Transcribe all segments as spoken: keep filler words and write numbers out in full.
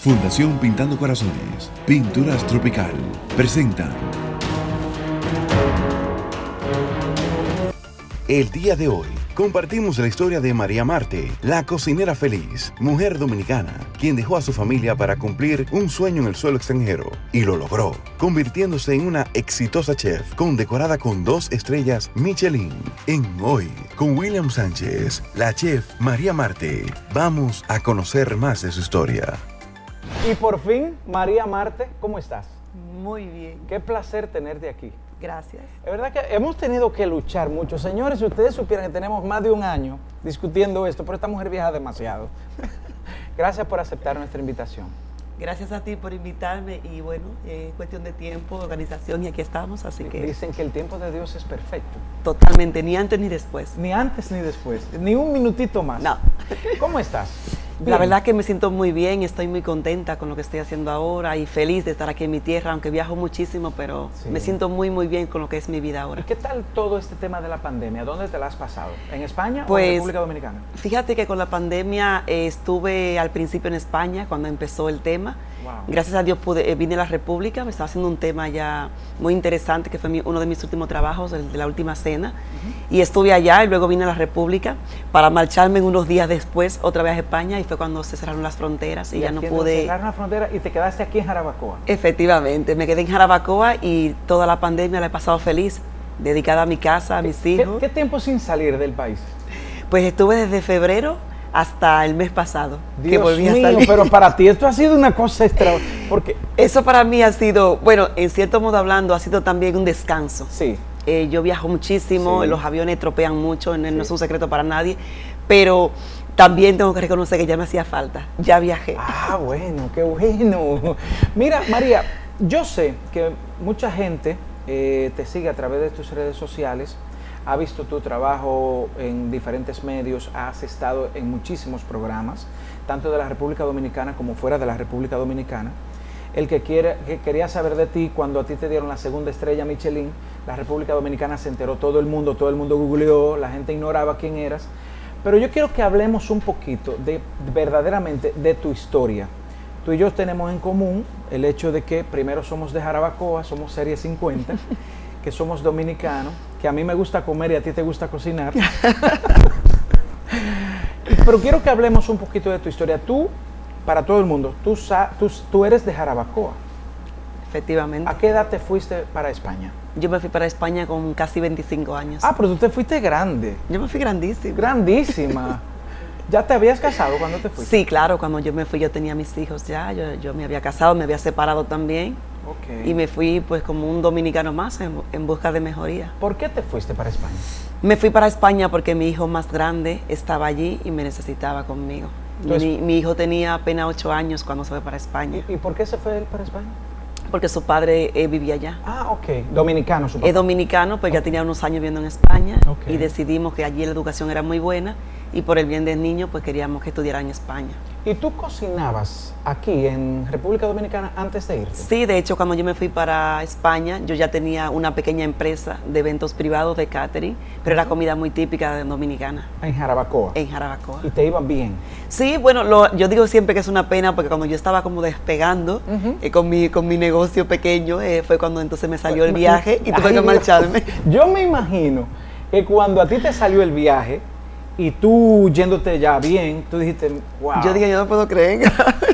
Fundación Pintando Corazones, Pinturas Tropical, presenta el día de hoy. Compartimos la historia de María Marte, la cocinera feliz, mujer dominicana, quien dejó a su familia para cumplir un sueño en el suelo extranjero y lo logró, convirtiéndose en una exitosa chef condecorada con dos estrellas Michelin. En Hoy, con William Sánchez, la chef María Marte, vamos a conocer más de su historia. Y por fin, María Marte, ¿cómo estás? Muy bien. Qué placer tenerte aquí. Gracias. Es verdad que hemos tenido que luchar mucho. Señores, si ustedes supieran que tenemos más de un año discutiendo esto, pero esta mujer viaja demasiado. Gracias por aceptar nuestra invitación. Gracias a ti por invitarme y bueno, es eh, cuestión de tiempo, organización y aquí estamos, así que... Dicen que el tiempo de Dios es perfecto. Totalmente, ni antes ni después. Ni antes ni después, ni un minutito más. No. ¿Cómo estás? Bien. La verdad que me siento muy bien, estoy muy contenta con lo que estoy haciendo ahora y feliz de estar aquí en mi tierra, aunque viajo muchísimo, pero sí, me siento muy muy bien con lo que es mi vida ahora. ¿Y qué tal todo este tema de la pandemia? ¿Dónde te la has pasado? ¿En España pues, o en República Dominicana? Fíjate que con la pandemia eh, estuve al principio en España cuando empezó el tema. Wow. Gracias a Dios pude, eh, vine a la República, me estaba haciendo un tema ya muy interesante, que fue mi, uno de mis últimos trabajos, el de la última cena, uh-huh. Y estuve allá y luego vine a la República para marcharme unos días después otra vez a España y fue cuando se cerraron las fronteras y, y ya no pude... Cerraron las fronteras y te quedaste aquí en Jarabacoa. Efectivamente, me quedé en Jarabacoa y toda la pandemia la he pasado feliz, dedicada a mi casa, a mis hijos. ¿Qué, qué tiempo sin salir del país? Pues estuve desde febrero hasta el mes pasado, Dios que volví mío, a salir. Pero para ti esto ha sido una cosa extraordinaria. Porque eso para mí ha sido, bueno, en cierto modo hablando, ha sido también un descanso. Sí. Eh, yo viajo muchísimo, sí. Los aviones tropean mucho, no, sí. no es un secreto para nadie, pero también tengo que reconocer que ya me hacía falta, ya viajé. Ah, bueno, qué bueno. Mira, María, yo sé que mucha gente eh, te sigue a través de tus redes sociales, ha visto tu trabajo en diferentes medios, has estado en muchísimos programas, tanto de la República Dominicana como fuera de la República Dominicana. El que, quiere, que quería saber de ti, cuando a ti te dieron la segunda estrella Michelin, la República Dominicana se enteró, todo el mundo, todo el mundo googleó, la gente ignoraba quién eras. Pero yo quiero que hablemos un poquito de verdaderamente de tu historia. Tú y yo tenemos en común el hecho de que primero somos de Jarabacoa, somos Serie cincuenta, que somos dominicanos, que a mí me gusta comer y a ti te gusta cocinar. Pero quiero que hablemos un poquito de tu historia. Tú, para todo el mundo, tú, tú, tú eres de Jarabacoa. Efectivamente. ¿A qué edad te fuiste para España? Yo me fui para España con casi veinticinco años. Ah, pero tú te fuiste grande. Yo me fui grandísima. Grandísima. ¿Ya te habías casado cuando te fuiste? Sí, claro, cuando yo me fui yo tenía mis hijos ya, yo, yo me había casado, me había separado también. Okay. Y me fui pues como un dominicano más en, en busca de mejoría. ¿Por qué te fuiste para España? Me fui para España porque mi hijo más grande estaba allí y me necesitaba conmigo. Entonces, mi, mi hijo tenía apenas ocho años cuando se fue para España. ¿Y, y por qué se fue él para España? Porque su padre eh, vivía allá. Ah, ok. Dominicano, su papá. Es dominicano, pues okay. Ya tenía unos años viviendo en España, okay. Y decidimos que allí la educación era muy buena y por el bien del niño pues queríamos que estudiara en España. ¿Y tú cocinabas aquí en República Dominicana antes de irte? Sí, de hecho cuando yo me fui para España yo ya tenía una pequeña empresa de eventos privados de catering, pero era comida muy típica de dominicana. ¿En Jarabacoa? En Jarabacoa. ¿Y te iba bien? Sí, bueno, lo, yo digo siempre que es una pena porque cuando yo estaba como despegando uh-huh. eh, con, mi, con mi negocio pequeño, eh, fue cuando entonces me salió el viaje y tuve Ay, que marcharme. Yo me imagino que cuando a ti te salió el viaje, y tú yéndote ya bien, tú dijiste, wow. Yo dije, yo no puedo creer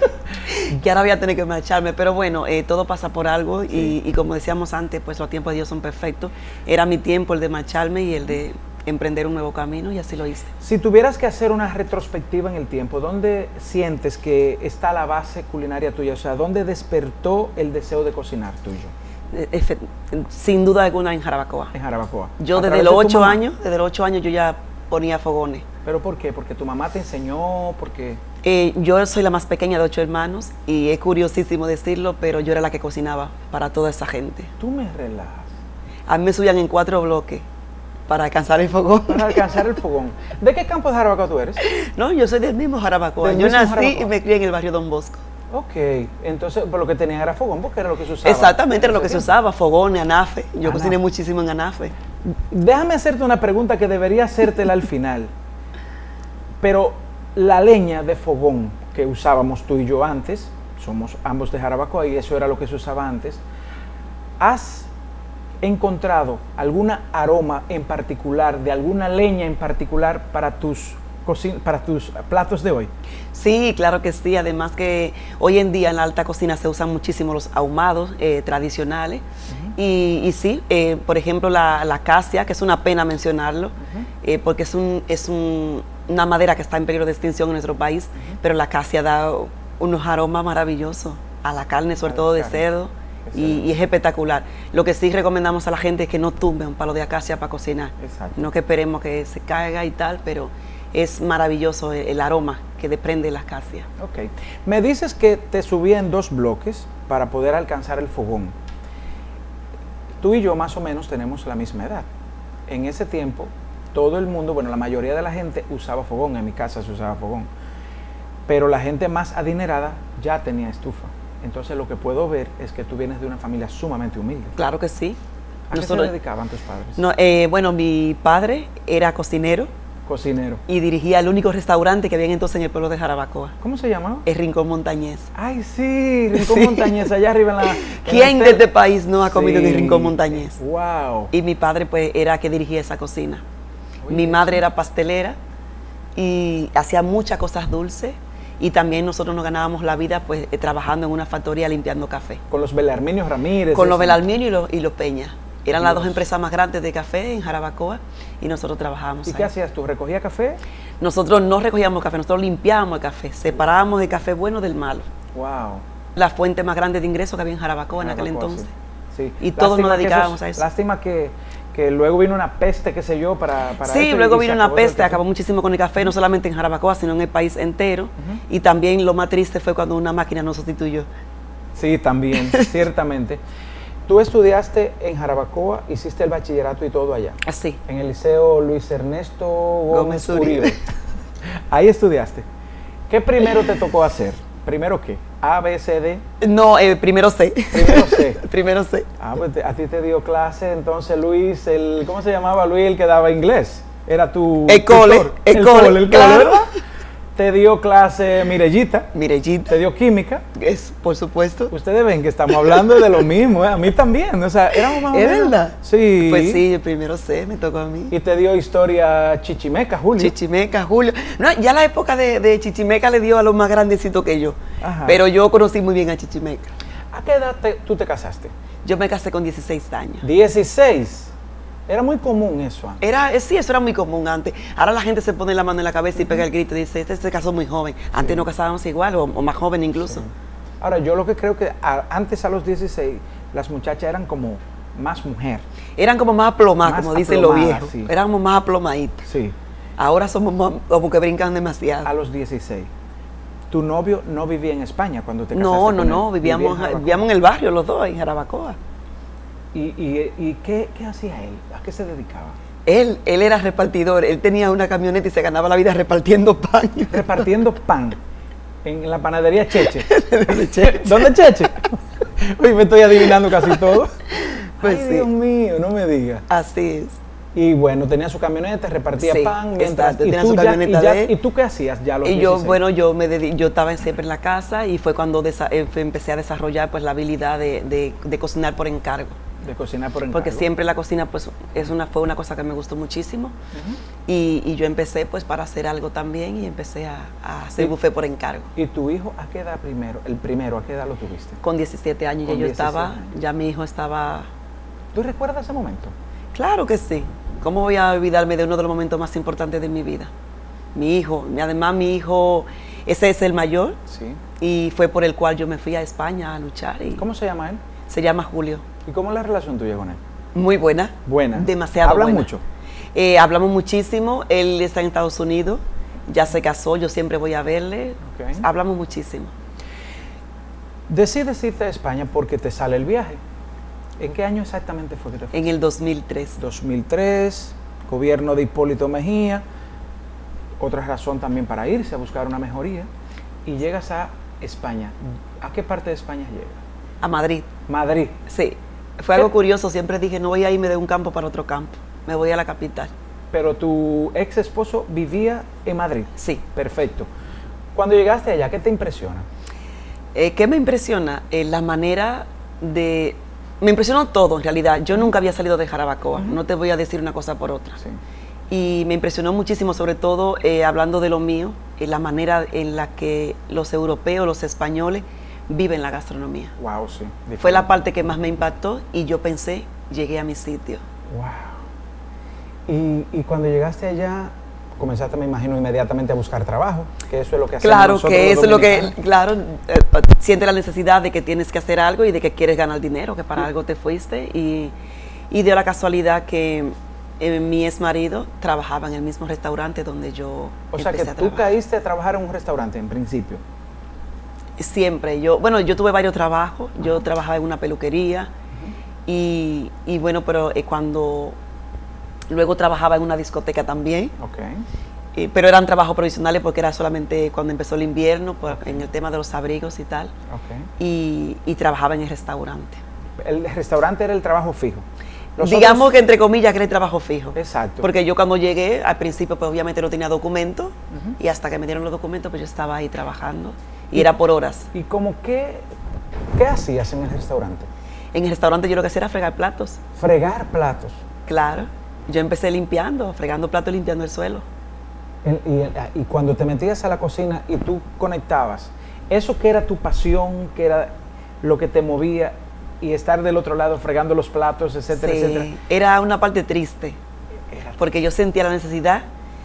que ahora voy a tener que marcharme, pero bueno, eh, todo pasa por algo, sí. y, y como decíamos antes, pues los tiempos de Dios son perfectos. Era mi tiempo el de marcharme y el de emprender un nuevo camino y así lo hice. Si tuvieras que hacer una retrospectiva en el tiempo, ¿dónde sientes que está la base culinaria tuya? O sea, ¿dónde despertó el deseo de cocinar tuyo? Eh, sin duda alguna en Jarabacoa. En Jarabacoa. Yo desde los ocho años, desde los ocho años yo ya ponía fogones. ¿Pero por qué? ¿Porque tu mamá te enseñó? ¿Porque eh, yo soy la más pequeña de ocho hermanos y es curiosísimo decirlo, pero yo era la que cocinaba para toda esa gente. Tú me relajas. A mí me subían en cuatro bloques para alcanzar el fogón. Para alcanzar el fogón. ¿De qué campo de Jarabacoa tú eres? No, yo soy del mismo Jarabacoa. Yo nací Jarabacoa. Y me crié en el barrio Don Bosco. Ok, entonces por lo que tenían era fogón, porque era lo que se usaba. Exactamente, era lo que se usaba, fogones, anafe. Yo anafe. Cociné muchísimo en anafe. Déjame hacerte una pregunta que debería hacértela al final. Pero la leña de fogón que usábamos tú y yo antes, somos ambos de Jarabacoa y eso era lo que se usaba antes. ¿Has encontrado alguna aroma en particular, de alguna leña en particular para tus, para tus platos de hoy? Sí, claro que sí. Además que hoy en día en la alta cocina se usan muchísimo los ahumados eh, tradicionales. Uh-huh. y, y sí, eh, por ejemplo, la, la acacia, que es una pena mencionarlo, uh-huh. eh, porque es, un, es un, una madera que está en peligro de extinción en nuestro país, uh-huh. pero la acacia da unos aromas maravillosos a la carne, sobre a todo de carne. cerdo. Y, y es espectacular. Lo que sí recomendamos a la gente es que no tumbe un palo de acacia para cocinar. Exacto. No que esperemos que se caiga y tal, pero es maravilloso el, el aroma que desprende la acacia. Ok. Me dices que te subía en dos bloques para poder alcanzar el fogón. Tú y yo más o menos tenemos la misma edad. En ese tiempo, todo el mundo, bueno, la mayoría de la gente usaba fogón. En mi casa se usaba fogón. Pero la gente más adinerada ya tenía estufa. Entonces lo que puedo ver es que tú vienes de una familia sumamente humilde. Claro que sí. ¿A Nosotros, qué se dedicaban tus padres? No, eh, bueno, mi padre era cocinero. Cocinero. Y dirigía el único restaurante que había entonces en el pueblo de Jarabacoa. ¿Cómo se llamaba? El Rincón Montañés. Ay, sí, Rincón sí. Montañés, allá arriba en la... ¿Quién de este país no ha comido sí. en el Rincón Montañés? Wow. Y mi padre pues era que dirigía esa cocina. Oye, mi madre era pastelera y hacía muchas cosas dulces. Y también nosotros nos ganábamos la vida pues eh, trabajando en una factoría limpiando café. Con los Belarminios Ramírez. Con los Belarminios y los, y los Peña. Eran Dios. las dos empresas más grandes de café en Jarabacoa y nosotros trabajábamos ¿Y ahí. qué hacías tú? ¿Recogías café? Nosotros no recogíamos café, nosotros limpiábamos el café, separábamos el café bueno del malo. Wow. La fuente más grande de ingresos que había en Jarabacoa, Jarabacoa en aquel entonces. Sí. Sí. Y todos nos dedicábamos esos, a eso. Lástima que... que luego vino una peste, qué sé yo, para... para sí, luego vino una peste, acabó muchísimo con el café, no solamente en Jarabacoa, sino en el país entero. Uh-huh. Y también lo más triste fue cuando una máquina nos sustituyó. Sí, también, ciertamente. Tú estudiaste en Jarabacoa, hiciste el bachillerato y todo allá. Así. En el Liceo Luis Ernesto Gómez, Gómez Uribe. Ahí estudiaste. ¿Qué primero te tocó hacer? ¿Primero qué? ¿A, B, C, D? No, eh, primero C. Primero C. Primero C. Ah, pues te, a ti te dio clase, entonces Luis, el, ¿cómo se llamaba Luis el que daba inglés? Era tu El cole, tutor. el, el cole, cole, el claro. cole, ¿verdad? Te dio clase Mirellita. Mirellita. Te dio química. Es, por supuesto. Ustedes ven que estamos hablando de lo mismo, ¿eh? A mí también, o sea, éramos más o menos. ¿Es verdad? Sí. Pues sí, el primero C me tocó a mí. Y te dio historia Chichimeca, Julio. Chichimeca, Julio. No, ya la época de, de Chichimeca le dio a los más grandecitos que yo. Ajá. Pero yo conocí muy bien a Chichimeca. ¿A qué edad te, tú te casaste? Yo me casé con dieciséis años. ¿dieciséis? Era muy común eso antes. Era, sí, eso era muy común antes. Ahora la gente se pone la mano en la cabeza y pega el grito y dice, este se casó muy joven. Antes sí. nos casábamos igual o, o más joven incluso. Sí. Ahora, yo lo que creo que a, antes a los dieciséis, las muchachas eran como más mujer. Eran como más aplomadas, más como dicen los viejos. Sí. Éramos más aplomaditas. Sí. Ahora somos más, como que brincan demasiado. A los dieciséis. ¿Tu novio no vivía en España cuando te casaste? No, no, con no, él? vivíamos, ¿Vivía en vivíamos en el barrio los dos, en Jarabacoa. ¿Y, y, y qué, qué hacía él? ¿A qué se dedicaba? Él, él era repartidor, él tenía una camioneta y se ganaba la vida repartiendo pan. Repartiendo pan en la panadería Cheche. Cheche. ¿Dónde Cheche? Uy, me estoy adivinando casi todo. Pues Ay, sí. Dios mío, no me digas. Así es. Y bueno, tenía su camioneta, repartía sí, pan mientras exacto, y tenía tú su ya, camioneta y, ya, de él. ¿Y tú qué hacías ya a los y yo, dieciséis? bueno, yo me dedi yo estaba siempre en la casa y fue cuando empecé a desarrollar pues la habilidad de, de, de cocinar por encargo. De cocinar por encargo. Porque siempre la cocina pues es una, fue una cosa que me gustó muchísimo. Uh-huh. y, y yo empecé pues para hacer algo también y empecé a, a hacer ¿Y, buffet por encargo. ¿Y tu hijo a qué edad primero? El primero, ¿a qué edad lo tuviste? Con diecisiete años ya yo estaba, años. ya mi hijo estaba... ¿Tú recuerdas ese momento? Claro que sí. ¿Cómo voy a olvidarme de uno de los momentos más importantes de mi vida? Mi hijo, además mi hijo, ese es el mayor. Sí. Y fue por el cual yo me fui a España a luchar. Y ¿Cómo se llama él? Se llama Julio. ¿Y cómo es la relación tuya con él? Muy buena. Buena. Demasiado ¿Hablan buena. mucho? Eh, hablamos muchísimo. Él está en Estados Unidos. Ya se casó. Yo siempre voy a verle. Okay. Hablamos muchísimo. Decides irte a España porque te sale el viaje. ¿En qué año exactamente fue que te fuiste? En el dos mil tres. dos mil tres, gobierno de Hipólito Mejía. Otra razón también para irse a buscar una mejoría. Y llegas a España. ¿A qué parte de España llegas? A Madrid. Madrid. Sí. Fue algo curioso. Siempre dije, no voy a irme de un campo para otro campo. Me voy a la capital. Pero tu ex esposo vivía en Madrid. Sí. Perfecto. Cuando llegaste allá, ¿qué te impresiona? Eh, ¿Qué me impresiona? Eh, la manera de... Me impresionó todo, en realidad. Yo nunca había salido de Jarabacoa, uh-huh. no te voy a decir una cosa por otra. Sí. Y me impresionó muchísimo, sobre todo, eh, hablando de lo mío, eh, la manera en la que los europeos, los españoles, viven la gastronomía. Wow, sí. Diferente. Fue la parte que más me impactó y yo pensé, llegué a mi sitio. Wow. Y, y cuando llegaste allá, comenzaste, me imagino, inmediatamente a buscar trabajo, que eso es lo que hacemos claro, nosotros que eso es lo que, claro, eh, siente la necesidad de que tienes que hacer algo y de que quieres ganar dinero, que para sí. algo te fuiste. Y, y dio la casualidad que eh, mi ex marido trabajaba en el mismo restaurante donde yo O sea, que tú caíste a trabajar en un restaurante en principio. Siempre. Yo, bueno, yo tuve varios trabajos. Uh-huh. Yo trabajaba en una peluquería. Uh-huh. y, y bueno, pero eh, cuando... Luego trabajaba en una discoteca también. Okay. Y, pero eran trabajos provisionales porque era solamente cuando empezó el invierno, por, okay. en el tema de los abrigos y tal. Okay. Y, y trabajaba en el restaurante. ¿El restaurante era el trabajo fijo? Los Digamos otros... que entre comillas que era el trabajo fijo. Exacto. Porque yo cuando llegué, al principio pues obviamente no tenía documentos. Uh-huh. Y hasta que me dieron los documentos pues yo estaba ahí trabajando. Y, y era por horas. ¿Y cómo qué, qué hacías en el restaurante? En el restaurante yo lo que hacía era fregar platos. ¿Fregar platos? Claro. Yo empecé limpiando, fregando platos, limpiando el suelo. Y, y, y cuando te metías a la cocina y tú conectabas, eso que era tu pasión, que era lo que te movía, y estar del otro lado fregando los platos, etcétera, sí, etcétera. Era una parte triste, era... porque yo sentía la necesidad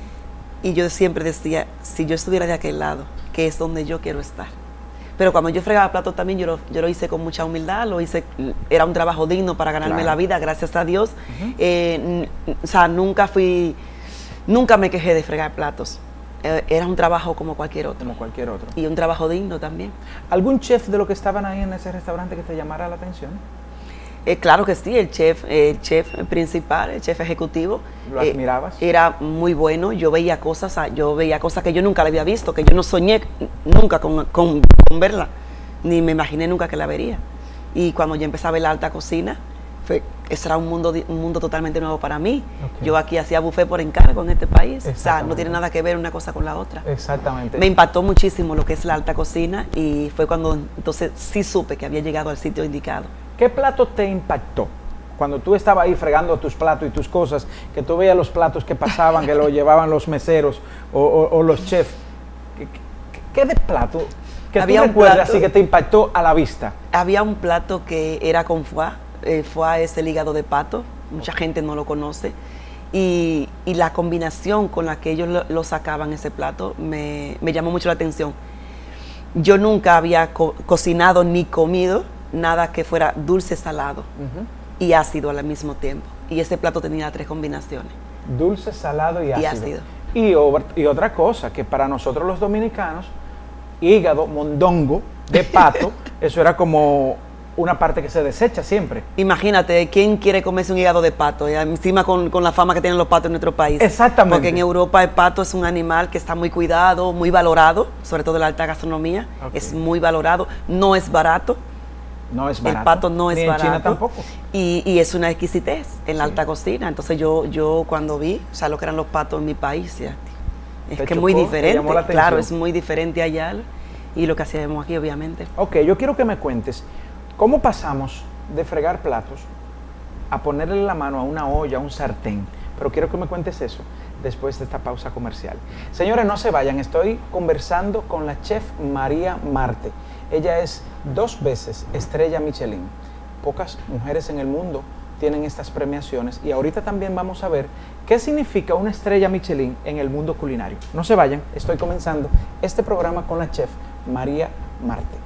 y yo siempre decía, si yo estuviera de aquel lado, que es donde yo quiero estar. Pero cuando yo fregaba platos también, yo lo, yo lo hice con mucha humildad, lo hice, era un trabajo digno para ganarme claro. la vida, gracias a Dios. Uh-huh. eh, o sea, nunca fui, nunca me quejé de fregar platos. Eh, era un trabajo como cualquier otro. Como cualquier otro. Y un trabajo digno también. ¿Algún chef de los que estaban ahí en ese restaurante que te llamara la atención? Eh, claro que sí, el chef, eh, el chef principal, el chef ejecutivo. ¿Lo admirabas? Eh, era muy bueno, yo veía cosas, yo veía cosas que yo nunca la había visto, que yo no soñé nunca con, con, con verla, ni me imaginé nunca que la vería. Y cuando yo empecé a ver la alta cocina, fue, eso era un mundo, un mundo totalmente nuevo para mí. Okay. Yo aquí hacía buffet por encargo en este país, o sea, no tiene nada que ver una cosa con la otra. Exactamente. Me impactó muchísimo lo que es la alta cocina y fue cuando entonces sí supe que había llegado al sitio indicado. ¿Qué plato te impactó? Cuando tú estabas ahí fregando tus platos y tus cosas, que tú veías los platos que pasaban, que lo llevaban los meseros o, o, o los chefs. ¿Qué, qué, qué de plato que había tú recuerdas así que te impactó a la vista? Había un plato que era con foie. El foie es el hígado de pato. Mucha gente no lo conoce. Y, y la combinación con la que ellos lo, lo sacaban, ese plato, me, me llamó mucho la atención. Yo nunca había co cocinado ni comido nada que fuera dulce, salado uh-huh. y ácido al mismo tiempo. Y ese plato tenía tres combinaciones. Dulce, salado y ácido. Y ácido. Y, over, y otra cosa, que para nosotros los dominicanos, hígado, mondongo de pato, eso era como una parte que se desecha siempre. Imagínate, ¿quién quiere comerse un hígado de pato? Y encima con, con la fama que tienen los patos en nuestro país. Exactamente. Porque en Europa el pato es un animal que está muy cuidado, muy valorado, sobre todo en la alta gastronomía. Okay. Es muy valorado, no es barato. No es barato. El pato no es Ni barato. En China tampoco. Y, y es una exquisitez en la sí. alta cocina. Entonces yo, yo cuando vi, o sea, lo que eran los patos en mi país, ya, es ¿Te que es chocó? muy diferente. ¿Te llamó la atención? Claro, es muy diferente allá y lo que hacemos aquí, obviamente. Ok, yo quiero que me cuentes, ¿cómo pasamos de fregar platos a ponerle la mano a una olla, a un sartén? Pero quiero que me cuentes eso después de esta pausa comercial. Señores, no se vayan, estoy conversando con la chef María Marte. Ella es dos veces estrella Michelin. Pocas mujeres en el mundo tienen estas premiaciones y ahorita también vamos a ver qué significa una estrella Michelin en el mundo culinario. No se vayan, estoy comenzando este programa con la chef María Marte.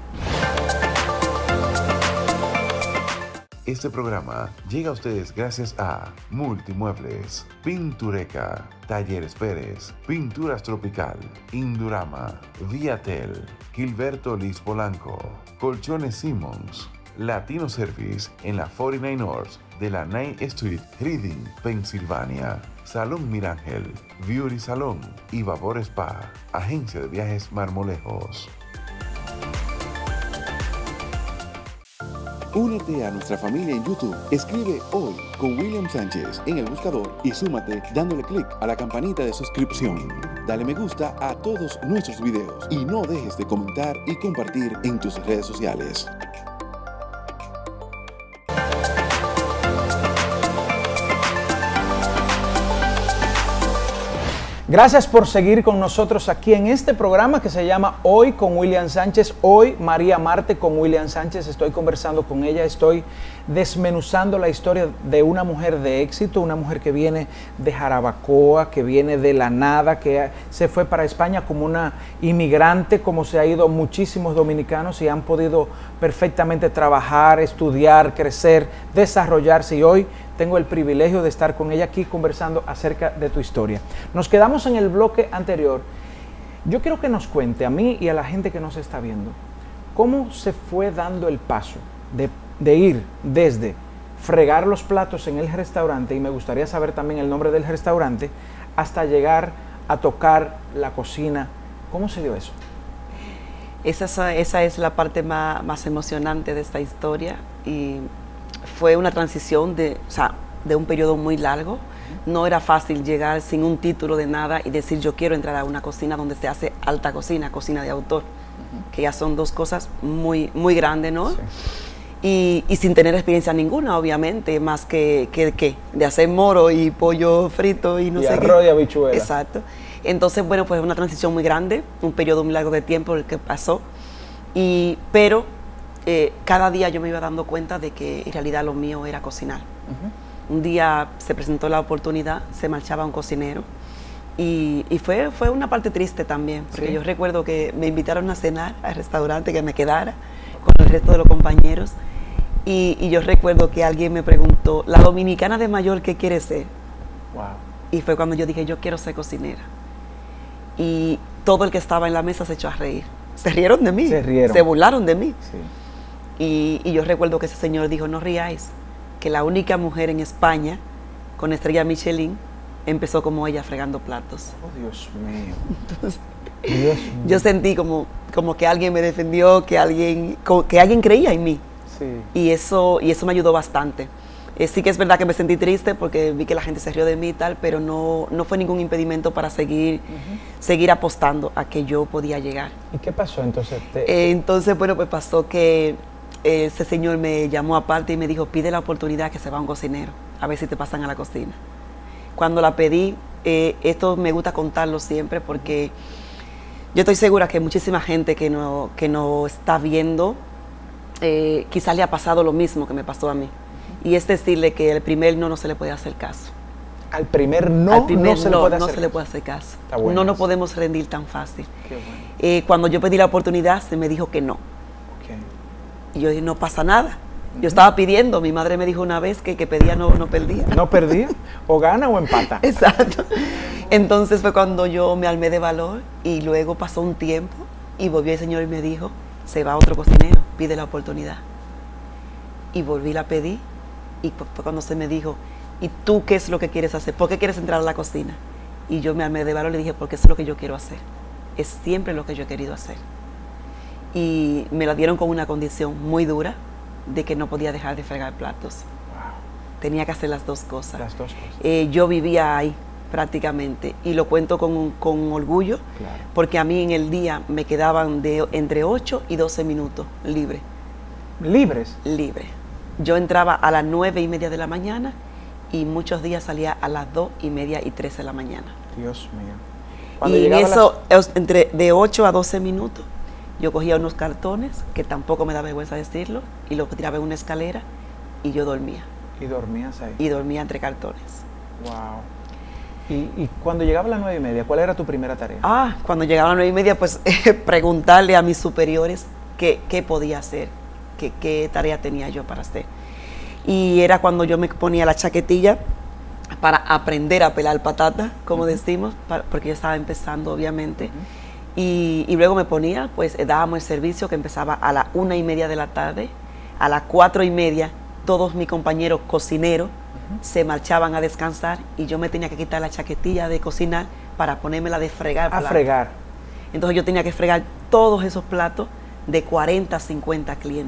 Este programa llega a ustedes gracias a Multimuebles, Pintureca, Talleres Pérez, Pinturas Tropical, Indurama, Viatel, Gilberto Liz Polanco, Colchones Simmons, Latino Service en la cuarenta y nueve North de la ninth Street, Reading, Pensilvania, Salón Mirangel, Beauty Salón y Vapor Spa, Agencia de Viajes Marmolejos. Únete a nuestra familia en YouTube. Escribe Hoy con William Sánchez en el buscador y súmate dándole clic a la campanita de suscripción. Dale me gusta a todos nuestros videos y no dejes de comentar y compartir en tus redes sociales. Gracias por seguir con nosotros aquí en este programa que se llama Hoy con William Sánchez. Hoy María Marte con William Sánchez. Estoy conversando con ella, estoy desmenuzando la historia de una mujer de éxito, una mujer que viene de Jarabacoa, que viene de la nada, que se fue para España como una inmigrante, como se ha ido muchísimos dominicanos y han podido perfectamente trabajar, estudiar, crecer, desarrollarse, y hoy tengo el privilegio de estar con ella aquí conversando acerca de tu historia. Nos quedamos en el bloque anterior. Yo quiero que nos cuente a mí y a la gente que nos está viendo cómo se fue dando el paso de, de ir desde fregar los platos en el restaurante, y me gustaría saber también el nombre del restaurante, hasta llegar a tocar la cocina. ¿Cómo se dio eso? Esa, esa es la parte más, más emocionante de esta historia, y fue una transición de, o sea, de un periodo muy largo. No era fácil llegar sin un título de nada y decir yo quiero entrar a una cocina donde se hace alta cocina, cocina de autor, uh-huh. que ya son dos cosas muy, muy grandes, ¿no? Sí. Y, y sin tener experiencia ninguna, obviamente, más que, que, que de hacer moro y pollo frito y no y sé qué. Y arroz y habichuela. Exacto. Entonces, bueno, pues una transición muy grande, un periodo muy largo de tiempo el que pasó, y, pero eh, cada día yo me iba dando cuenta de que en realidad lo mío era cocinar. Uh-huh. Un día se presentó la oportunidad, se marchaba un cocinero, y, y fue, fue una parte triste también, porque ¿sí? Yo recuerdo que me invitaron a cenar al restaurante, que me quedara con el resto de los compañeros, y, y yo recuerdo que alguien me preguntó, ¿la dominicana de mayor qué quiere ser? Wow. Y fue cuando yo dije, yo quiero ser cocinera. Y todo el que estaba en la mesa se echó a reír. Se rieron de mí, se, rieron. se burlaron de mí. Sí. Y, y yo recuerdo que ese señor dijo, no ríais, que la única mujer en España con estrella Michelin empezó como ella fregando platos. Oh, Dios mío. Entonces, Dios mío. Yo sentí como, como que alguien me defendió, que alguien, que alguien creía en mí. Sí. Y eso, y eso me ayudó bastante. Eh, sí que es verdad que me sentí triste porque vi que la gente se rió de mí y tal, pero no, no fue ningún impedimento para seguir, uh-huh. seguir apostando a que yo podía llegar. ¿Y qué pasó entonces? Te... Eh, entonces, bueno, pues pasó que eh, ese señor me llamó aparte y me dijo, pide la oportunidad que se va un cocinero, a ver si te pasan a la cocina. Cuando la pedí, eh, esto me gusta contarlo siempre porque yo estoy segura que muchísima gente que no, que no está viendo, eh, quizás le ha pasado lo mismo que me pasó a mí. Y es decirle que el primer no no se le puede hacer caso. Al primer no, Al primer no se, no, le, puede no hacer se le puede hacer caso. Bueno no nos eso. podemos rendir tan fácil. Qué bueno. eh, cuando yo pedí la oportunidad, se me dijo que no. Okay. Y yo dije, no pasa nada. Yo estaba pidiendo, mi madre me dijo una vez que que pedía no, no perdía. ¿No perdía? ¿O gana o empata? Exacto. Entonces fue cuando yo me armé de valor y luego pasó un tiempo y volvió el señor y me dijo, se va otro cocinero, pide la oportunidad. Y volví, la pedí. Y fue cuando se me dijo, ¿y tú qué es lo que quieres hacer? ¿Por qué quieres entrar a la cocina? Y yo me armé de valor y le dije, porque eso es lo que yo quiero hacer. Es siempre lo que yo he querido hacer. Y me la dieron con una condición muy dura de que no podía dejar de fregar platos. Wow. Tenía que hacer las dos cosas. Las dos cosas. Eh, yo vivía ahí prácticamente y lo cuento con, con orgullo, claro. Porque a mí en el día me quedaban de entre ocho y doce minutos libre. ¿Libres? Libre. Yo entraba a las nueve y media de la mañana y muchos días salía a las dos y media y tres de la mañana. Dios mío. Y en eso, las... entre de ocho a doce minutos, yo cogía unos cartones, que tampoco me da vergüenza decirlo, y los tiraba en una escalera y yo dormía. ¿Y dormías ahí? Y dormía entre cartones. Wow. ¿Y, y cuando llegaba a las nueve y media, cuál era tu primera tarea? Ah, cuando llegaba a las nueve y media, pues eh, preguntarle a mis superiores qué, qué podía hacer. Qué, qué tarea tenía yo para hacer. Y era cuando yo me ponía la chaquetilla para aprender a pelar patata, como uh-huh. decimos, para, porque yo estaba empezando, obviamente. Uh-huh. y, y luego me ponía, pues dábamos el servicio que empezaba a las una y media de la tarde. A las cuatro y media, todos mis compañeros cocineros uh-huh. se marchaban a descansar y yo me tenía que quitar la chaquetilla de cocinar para ponérmela de fregar. A platos. fregar. Entonces yo tenía que fregar todos esos platos de cuarenta a cincuenta clientes.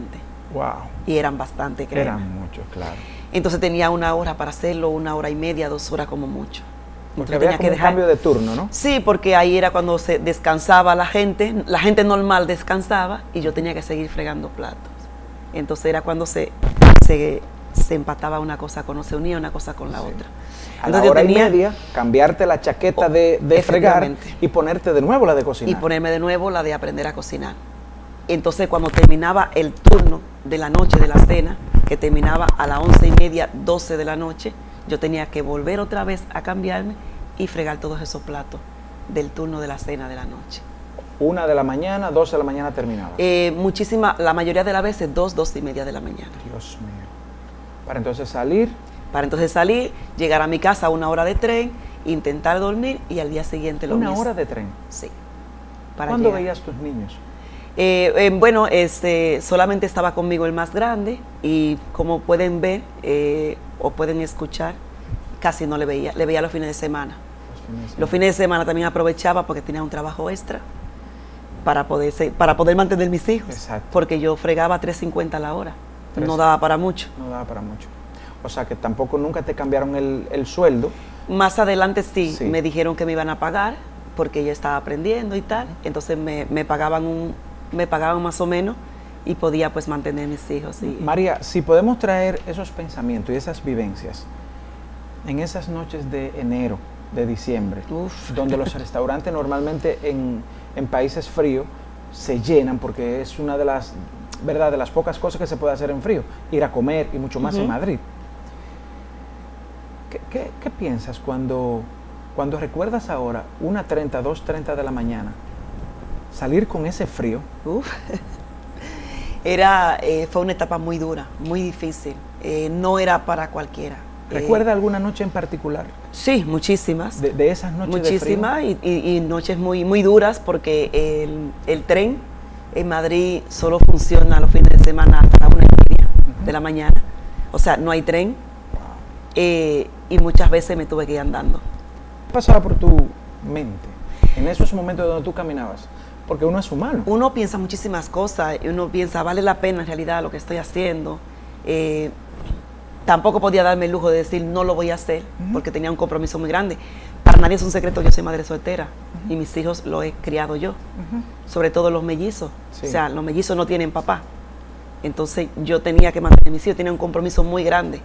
Wow. Y eran bastante, creo. Eran muchos, claro. Entonces tenía una hora para hacerlo, una hora y media, dos horas como mucho. Porque había como un cambio de turno, ¿no? Sí, porque ahí era cuando se descansaba la gente, la gente normal descansaba y yo tenía que seguir fregando platos. Entonces era cuando se, se, se empataba una cosa con, no se unía una cosa con la sí. otra. A Entonces la hora yo tenía, y media, cambiarte la chaqueta de, de fregar y ponerte de nuevo la de cocinar. Y ponerme de nuevo la de aprender a cocinar. Entonces cuando terminaba el turno de la noche de la cena, que terminaba a las once y media, doce de la noche, yo tenía que volver otra vez a cambiarme y fregar todos esos platos del turno de la cena de la noche. Una de la mañana, dos de la mañana terminaba. Eh, muchísima, la mayoría de las veces, dos, dos y media de la mañana. Dios mío. Para entonces salir. Para entonces salir, llegar a mi casa a una hora de tren, intentar dormir y al día siguiente lo mismo. ¿Una hora de tren? Sí. ¿Cuándo veías tus niños? Eh, eh, bueno, este, solamente estaba conmigo el más grande y como pueden ver eh, o pueden escuchar, casi no le veía, le veía los fines de semana. Los fines de semana, los fines de semana también aprovechaba porque tenía un trabajo extra para poder, para poder mantener mis hijos. Exacto. Porque yo fregaba tres cincuenta a la hora, tres. No daba para mucho. No daba para mucho. O sea que tampoco nunca te cambiaron el, el sueldo. Más adelante sí, sí, me dijeron que me iban a pagar porque yo estaba aprendiendo y tal, entonces me, me pagaban un me pagaban más o menos y podía pues mantener mis hijos. Y... María, si podemos traer esos pensamientos y esas vivencias en esas noches de enero, de diciembre, Uf. donde los restaurantes normalmente en, en países fríos se llenan porque es una de las, verdad, de las pocas cosas que se puede hacer en frío, ir a comer y mucho más uh-huh. en Madrid. ¿Qué, qué, qué piensas cuando, cuando recuerdas ahora una treinta, dos treinta de la mañana? Salir con ese frío. Uf. Era, eh, fue una etapa muy dura, muy difícil. Eh, no era para cualquiera. ¿Recuerda eh, alguna noche en particular? Sí, muchísimas. De, de esas noches muchísimas de frío. Y, y, y noches muy, muy duras porque el, el tren en Madrid solo funciona los fines de semana hasta la una y media uh-huh. de la mañana. O sea, no hay tren. Wow. Eh, y muchas veces me tuve que ir andando. ¿Qué pasaba por tu mente en esos momentos donde tú caminabas? Porque uno es humano. Uno piensa muchísimas cosas y uno piensa, vale la pena en realidad lo que estoy haciendo. Eh, tampoco podía darme el lujo de decir, no lo voy a hacer, uh-huh. porque tenía un compromiso muy grande. Para nadie es un secreto, yo soy madre soltera uh-huh. y mis hijos los he criado yo, uh-huh. sobre todo los mellizos. Sí. O sea, los mellizos no tienen papá. Entonces yo tenía que mantener a mis hijos, tenía un compromiso muy grande.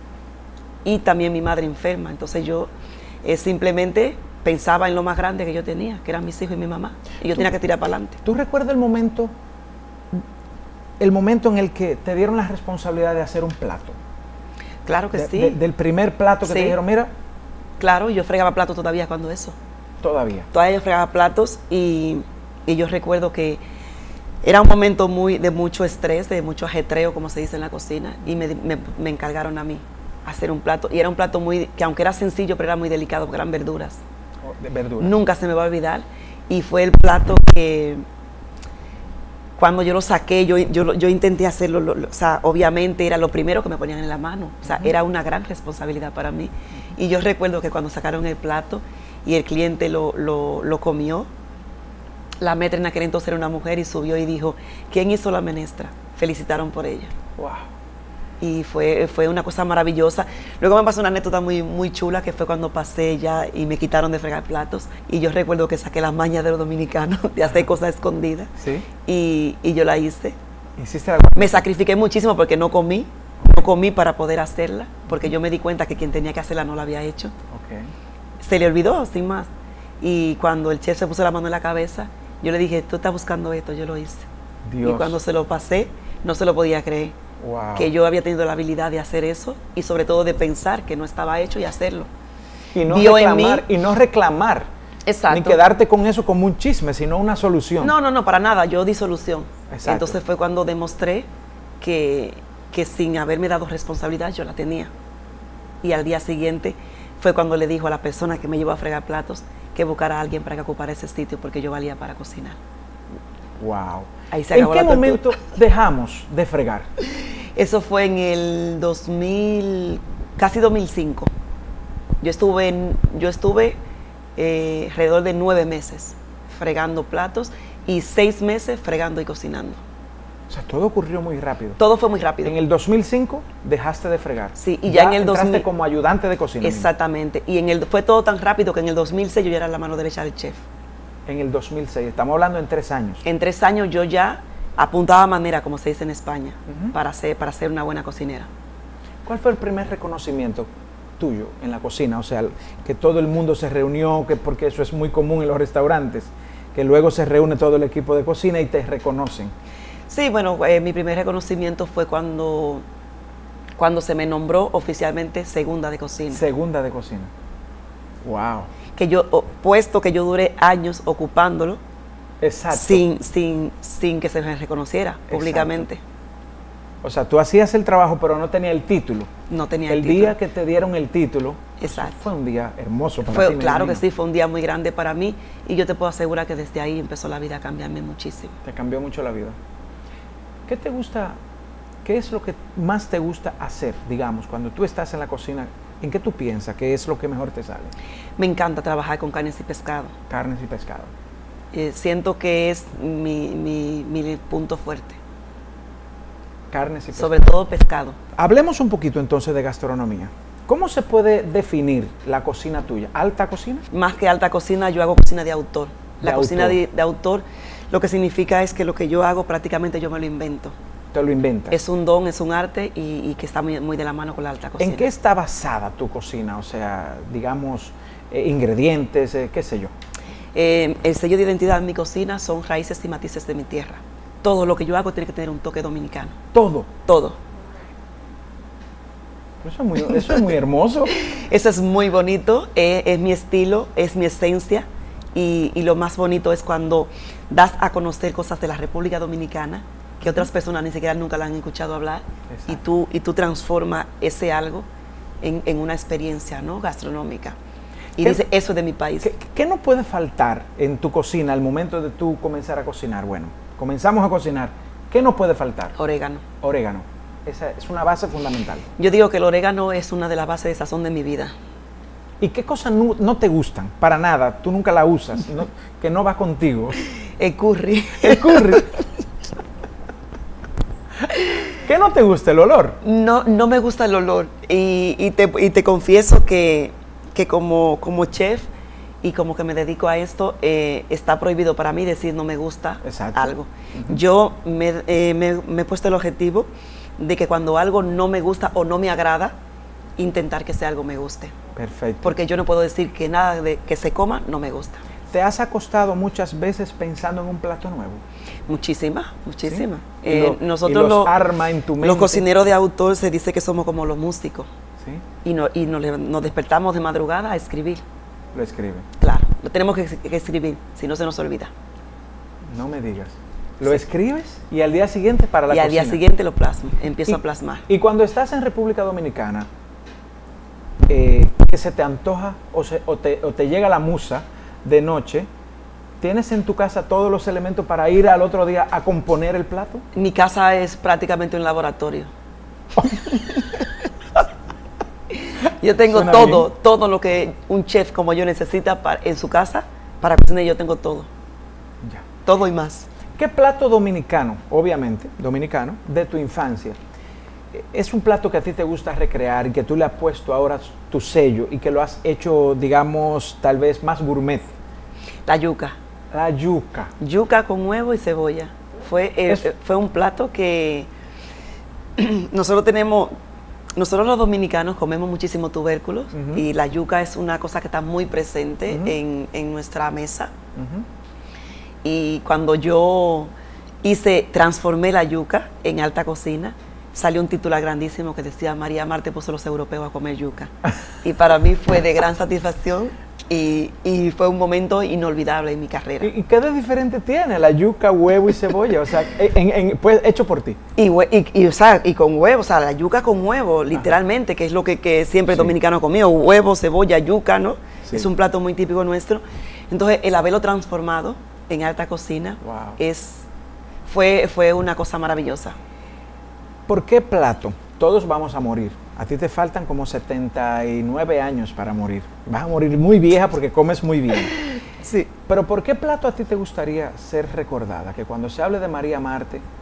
Y también mi madre enferma, entonces yo eh, simplemente... pensaba en lo más grande que yo tenía, que eran mis hijos y mi mamá, y yo tenía que tirar para adelante. ¿Tú recuerdas el momento, el momento en el que te dieron la responsabilidad de hacer un plato? Claro que de, sí. De, del primer plato que sí. te dijeron, mira. Claro, yo fregaba platos todavía cuando eso. ¿Todavía? Todavía yo fregaba platos y, y yo recuerdo que era un momento muy de mucho estrés, de mucho ajetreo, como se dice en la cocina, y me, me, me encargaron a mí hacer un plato, y era un plato muy, que aunque era sencillo, pero era muy delicado, porque eran verduras. De verduras. Nunca se me va a olvidar, y fue el plato que cuando yo lo saqué, yo, yo, yo intenté hacerlo, lo, lo, o sea, obviamente era lo primero que me ponían en la mano, o sea, uh-huh. era una gran responsabilidad para mí, uh-huh. y yo recuerdo que cuando sacaron el plato y el cliente lo, lo, lo comió, la maestra en aquel entonces era una mujer y subió y dijo, ¿quién hizo la menestra? Felicitaron por ella. Wow. Y fue, fue una cosa maravillosa. Luego me pasó una anécdota muy, muy chula, que fue cuando pasé ya y me quitaron de fregar platos. Y yo recuerdo que saqué las mañas de los dominicanos, de hacer cosas escondidas. ¿Sí? Y, y yo la hice. ¿Hiciste algo? Me sacrifiqué muchísimo porque no comí. No comí para poder hacerla, porque yo me di cuenta que quien tenía que hacerla no la había hecho. Okay. Se le olvidó, sin más. Y cuando el chef se puso la mano en la cabeza, yo le dije, tú estás buscando esto, yo lo hice. Dios. Y cuando se lo pasé, no se lo podía creer. Wow. Que yo había tenido la habilidad de hacer eso y sobre todo de pensar que no estaba hecho y hacerlo. Y no Vio reclamar, en mí, y no reclamar. Exacto. Ni quedarte con eso como un chisme, sino una solución. No, no, no, para nada, yo di solución. Exacto. Entonces fue cuando demostré que, que sin haberme dado responsabilidad yo la tenía. Y al día siguiente fue cuando le dijo a la persona que me llevó a fregar platos que buscara a alguien para que ocupara ese sitio porque yo valía para cocinar. Wow. Ahí se acabó ¿En qué la momento dejamos de fregar? Eso fue en el dos mil, casi dos mil cinco. Yo estuve, en, yo estuve eh, alrededor de nueve meses fregando platos y seis meses fregando y cocinando. O sea, todo ocurrió muy rápido. Todo fue muy rápido. En el dos mil cinco dejaste de fregar. Sí, y ya, ya en el entraste dos mil como ayudante de cocina. Exactamente. Y en el fue todo tan rápido que en el dos mil seis yo ya era la mano derecha del chef. En el dos mil seis, estamos hablando en tres años. En tres años yo ya apuntaba manera, como se dice en España, uh-huh. para, ser, para ser una buena cocinera. ¿Cuál fue el primer reconocimiento tuyo en la cocina? O sea, que todo el mundo se reunió, que porque eso es muy común en los restaurantes, que luego se reúne todo el equipo de cocina y te reconocen. Sí, bueno, eh, mi primer reconocimiento fue cuando, cuando se me nombró oficialmente segunda de cocina. Segunda de cocina. Wow. Que yo, puesto que yo duré años ocupándolo, exacto, sin, sin, sin que se me reconociera públicamente. Exacto. O sea, tú hacías el trabajo, pero no tenía el título. No tenía el, el título. El día que te dieron el título, exacto, fue un día hermoso para fue, ti. Claro que sí, fue un día muy grande para mí y yo te puedo asegurar que desde ahí empezó la vida a cambiarme muchísimo. Te cambió mucho la vida. ¿Qué te gusta, qué es lo que más te gusta hacer, digamos, cuando tú estás en la cocina? ¿En qué tú piensas? ¿Qué es lo que mejor te sale? Me encanta trabajar con carnes y pescado. Carnes y pescado. Eh, siento que es mi, mi, mi punto fuerte. Carnes y pescado. Sobre todo pescado. Hablemos un poquito entonces de gastronomía. ¿Cómo se puede definir la cocina tuya? ¿Alta cocina? Más que alta cocina, yo hago cocina de autor. La de cocina autor. De, de autor lo que significa es que lo que yo hago prácticamente yo me lo invento. Te lo inventas. Es un don, es un arte y, y que está muy, muy de la mano con la alta cocina. ¿En qué está basada tu cocina? O sea, digamos, eh, ingredientes, eh, qué sé yo. Eh, el sello de identidad en mi cocina son raíces y matices de mi tierra. Todo lo que yo hago tiene que tener un toque dominicano. ¿Todo? Todo. Eso es muy, eso es muy hermoso. Eso es muy bonito, eh, es mi estilo, es mi esencia y, y lo más bonito es cuando das a conocer cosas de la República Dominicana que otras personas ni siquiera nunca la han escuchado hablar. Exacto. y tú, y tú transformas ese algo en, en una experiencia, ¿no?, gastronómica. Y dice, eso es de mi país. ¿qué, ¿Qué no puede faltar en tu cocina al momento de tú comenzar a cocinar? Bueno, comenzamos a cocinar. ¿Qué no puede faltar? Orégano. Orégano. Esa es una base fundamental. Yo digo que el orégano es una de las bases de sazón de mi vida. ¿Y qué cosas no, no te gustan? Para nada, tú nunca la usas, no, que no va contigo. El curry. El curry. ¿Qué no te gusta? ¿El olor? No, no me gusta el olor. Y, y, te, y te confieso que, que como, como chef y como que me dedico a esto, eh, está prohibido para mí decir no me gusta Exacto. algo. Uh-huh. Yo me, eh, me, me he puesto el objetivo de que cuando algo no me gusta o no me agrada, intentar que sea algo me guste. Perfecto. Porque yo no puedo decir que nada de que se coma no me gusta. ¿Te has acostado muchas veces pensando en un plato nuevo? Muchísimas, muchísimas. ¿Sí? Eh, lo, nosotros y los lo, arma en tu mente. Los cocineros de autor se dice que somos como los músicos. ¿Sí? Y, no, y nos, nos despertamos de madrugada a escribir. Lo escribe. Claro, lo tenemos que, que escribir, si no se nos olvida. No me digas. Lo sí. escribes y al día siguiente para la y cocina. Y al día siguiente lo plasmo, empiezo y, a plasmar. Y cuando estás en República Dominicana, eh, que se te antoja o, se, o, te, o te llega la musa de noche, ¿tienes en tu casa todos los elementos para ir al otro día a componer el plato? Mi casa es prácticamente un laboratorio. Yo tengo Suena todo, bien. todo lo que un chef como yo necesita para, en su casa para cocinar. Yo tengo todo. Ya. Todo y más. ¿Qué plato dominicano, obviamente, dominicano, de tu infancia, es un plato que a ti te gusta recrear y que tú le has puesto ahora tu sello y que lo has hecho, digamos, tal vez más gourmet? La yuca. La yuca. Yuca con huevo y cebolla. Fue, eh, fue un plato que nosotros tenemos, nosotros los dominicanos comemos muchísimo tubérculos uh-huh. y la yuca es una cosa que está muy presente uh-huh. en, en nuestra mesa. Uh-huh. Y cuando yo hice, transformé la yuca en alta cocina, salió un titular grandísimo que decía María Marte puso a los europeos a comer yuca. Y para mí fue de gran satisfacción y, y fue un momento inolvidable en mi carrera. ¿Y, y qué de diferente tiene la yuca, huevo y cebolla? O sea, en, en, pues, hecho por ti. Y, y, y, o sea, y con huevo, o sea, la yuca con huevo, literalmente, Ajá. que es lo que, que siempre el sí. dominicano ha comido, huevo, cebolla, yuca, ¿no? Sí. Es un plato muy típico nuestro. Entonces, el haberlo transformado en alta cocina wow. es, fue, fue una cosa maravillosa. ¿Por qué plato? Todos vamos a morir. A ti te faltan como setenta y nueve años para morir. Vas a morir muy vieja porque comes muy bien. Sí. Pero ¿por qué plato a ti te gustaría ser recordada? Que cuando se hable de María Marte,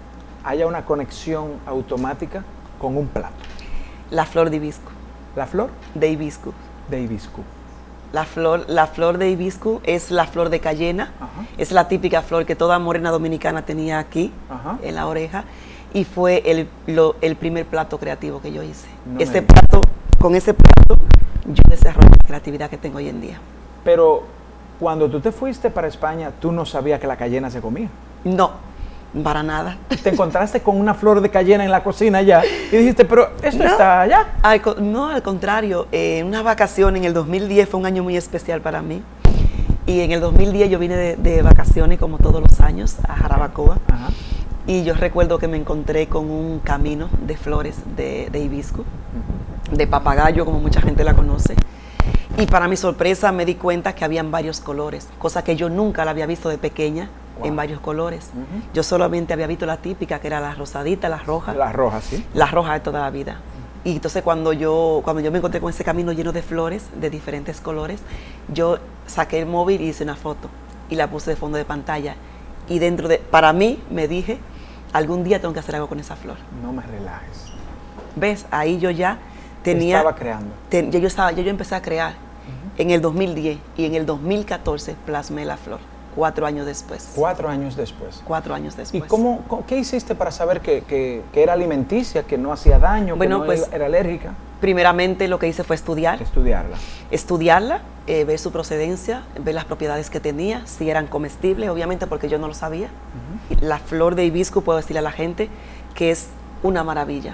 haya una conexión automática con un plato? La flor de hibisco. ¿La flor? De hibisco. De hibisco. La flor, la flor de hibisco es la flor de cayena. Ajá. Es la típica flor que toda morena dominicana tenía aquí, Ajá. en la oreja, y fue el, lo, el primer plato creativo que yo hice. No ese plato, con ese plato, yo desarrollé la creatividad que tengo hoy en día. Pero cuando tú te fuiste para España, ¿tú no sabías que la cayena se comía? No. Para nada. Te encontraste con una flor de cayena en la cocina ya y dijiste, pero esto no, está allá. Al, no, al contrario, en eh, una vacación en el dos mil diez fue un año muy especial para mí. Y en el dos mil diez yo vine de, de vacaciones, como todos los años, a Jarabacoa. Ajá. Y yo recuerdo que me encontré con un camino de flores de, de hibisco, uh-huh. de papagayo, como mucha gente la conoce. Y para mi sorpresa me di cuenta que habían varios colores, cosa que yo nunca la había visto de pequeña. Wow. En varios colores. Uh-huh. Yo solamente había visto la típica, que era la rosadita, la roja. La roja, sí. La roja de toda la vida. Uh-huh. Y entonces cuando yo, cuando yo me encontré con ese camino lleno de flores, de diferentes colores, yo saqué el móvil y hice una foto y la puse de fondo de pantalla. Y dentro de, para mí, me dije, algún día tengo que hacer algo con esa flor. No me relajes. ¿Ves? Ahí yo ya tenía... Estaba creando. Ten, ya, yo estaba, ya yo empecé a crear uh-huh. en el dos mil diez y en el dos mil catorce plasmé la flor. Cuatro años después. Cuatro años después. Cuatro años después. ¿Y cómo, cómo qué hiciste para saber que, que, que era alimenticia, que no hacía daño, bueno, que no pues, era alérgica? Primeramente lo que hice fue estudiar. Estudiarla. Estudiarla, eh, ver su procedencia, ver las propiedades que tenía, si eran comestibles, obviamente porque yo no lo sabía. Uh-huh. La flor de hibisco, puedo decirle a la gente que es una maravilla.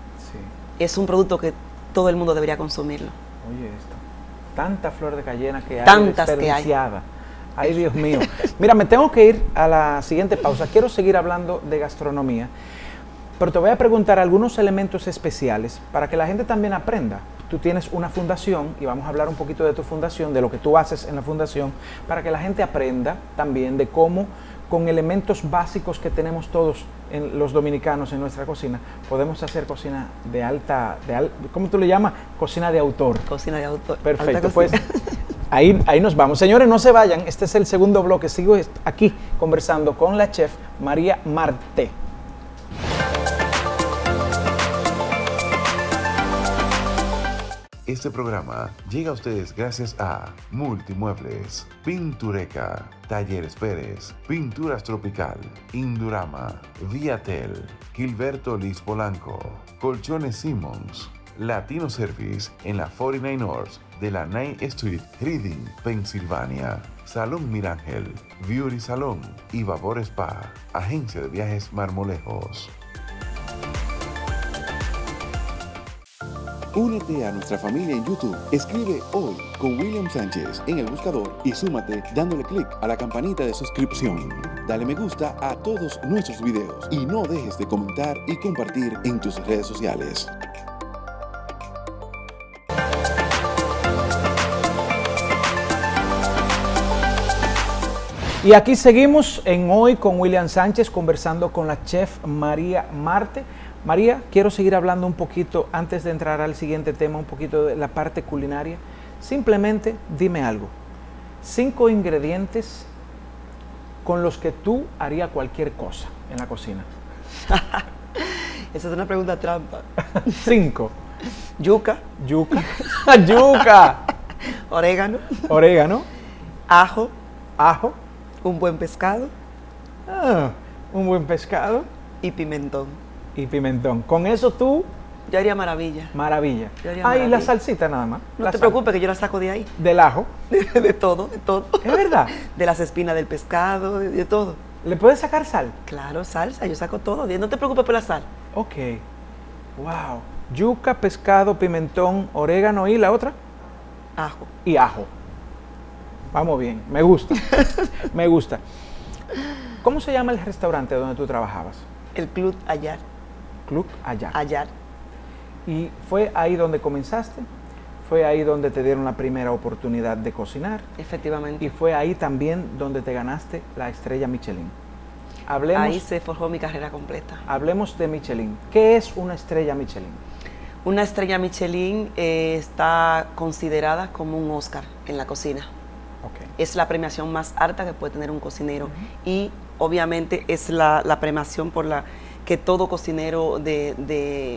Sí. Es un producto que todo el mundo debería consumirlo. Oye esto, tanta flor de cayena que hay, tantas que hay. Ay, Dios mío. Mira, me tengo que ir a la siguiente pausa. Quiero seguir hablando de gastronomía, pero te voy a preguntar algunos elementos especiales para que la gente también aprenda. Tú tienes una fundación y vamos a hablar un poquito de tu fundación, de lo que tú haces en la fundación, para que la gente aprenda también de cómo, con elementos básicos que tenemos todos en los dominicanos en nuestra cocina, podemos hacer cocina de alta, de al, ¿cómo tú le llamas? Cocina de autor. Cocina de autor. Perfecto, pues... Ahí, ahí nos vamos. Señores, no se vayan. Este es el segundo bloque. Sigo aquí conversando con la chef María Marte. Este programa llega a ustedes gracias a Multimuebles, Pintureca, Talleres Pérez, Pinturas Tropical, Indurama, Viatel, Gilberto Liz Polanco, Colchones Simmons, Latino Service en la cuarenta y nueve North de la Ninth Street, Reading, Pensilvania. Salón Mirangel, Beauty Salón y Vapor Spa, Agencia de Viajes Marmolejos. Únete a nuestra familia en YouTube. Escribe hoy con William Sánchez en el buscador y súmate dándole clic a la campanita de suscripción. Dale me gusta a todos nuestros videos y no dejes de comentar y compartir en tus redes sociales. Y aquí seguimos en Hoy con William Sánchez conversando con la chef María Marte. María, quiero seguir hablando un poquito, antes de entrar al siguiente tema, un poquito de la parte culinaria. Simplemente dime algo. Cinco ingredientes con los que tú harías cualquier cosa en la cocina. Esa es una pregunta trampa. Cinco. Yuca. Yuca. Yuca. Orégano. Orégano. Ajo. Ajo. Un buen pescado. Ah, un buen pescado. Y pimentón. Y pimentón. Con eso tú... Yo haría maravilla. Maravilla. Yo haría ah, maravilla. Y la salsita nada más. No la te sal. preocupes que yo la saco de ahí. Del ajo. De, de todo, de todo. ¿Es verdad? De las espinas del pescado, de, de todo. ¿Le puedes sacar sal? Claro, salsa, yo saco todo. No te preocupes por la sal. Ok. Wow. Yuca, pescado, pimentón, orégano y la otra. Ajo. Y ajo. Vamos bien, me gusta, me gusta. ¿Cómo se llama el restaurante donde tú trabajabas? El Club Ayar. Club Ayar. Ayar. ¿Y fue ahí donde comenzaste? ¿Fue ahí donde te dieron la primera oportunidad de cocinar? Efectivamente. ¿Y fue ahí también donde te ganaste la estrella Michelin? Hablemos, ahí se forjó mi carrera completa. Hablemos de Michelin. ¿Qué es una estrella Michelin? Una estrella Michelin eh, está considerada como un Oscar en la cocina. Okay. Es la premiación más alta que puede tener un cocinero. Uh-huh. Y obviamente es la, la premiación por la que todo cocinero de, de,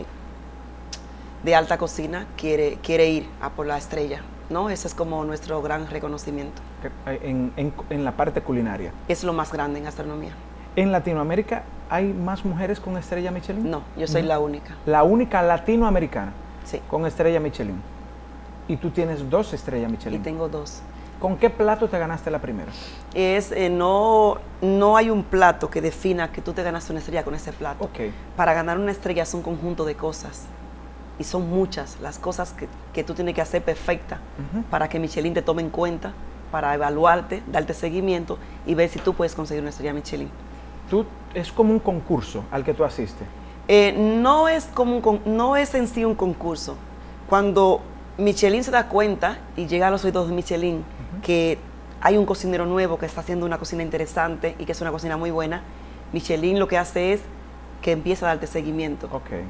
de alta cocina quiere, quiere ir a por la estrella, ¿no? Ese es como nuestro gran reconocimiento. En, en, en la parte culinaria. Es lo más grande en gastronomía. ¿En Latinoamérica hay más mujeres con estrella Michelin? No, yo soy uh-huh. la única. La única latinoamericana sí. con estrella Michelin. Y tú tienes dos estrellas Michelin. Y tengo dos. ¿Con qué plato te ganaste la primera? Es, eh, no, no hay un plato que defina que tú te ganaste una estrella con ese plato. Okay. Para ganar una estrella es un conjunto de cosas. Y son muchas las cosas que, que tú tienes que hacer perfecta uh-huh. para que Michelin te tome en cuenta, para evaluarte, darte seguimiento y ver si tú puedes conseguir una estrella Michelin. ¿Tú, es como un concurso al que tú asistes? Eh, no, es como un, no es en sí un concurso. Cuando Michelin se da cuenta y llega a los oídos de Michelin uh-huh. que hay un cocinero nuevo que está haciendo una cocina interesante y que es una cocina muy buena, Michelin lo que hace es que empieza a darte seguimiento. Okay.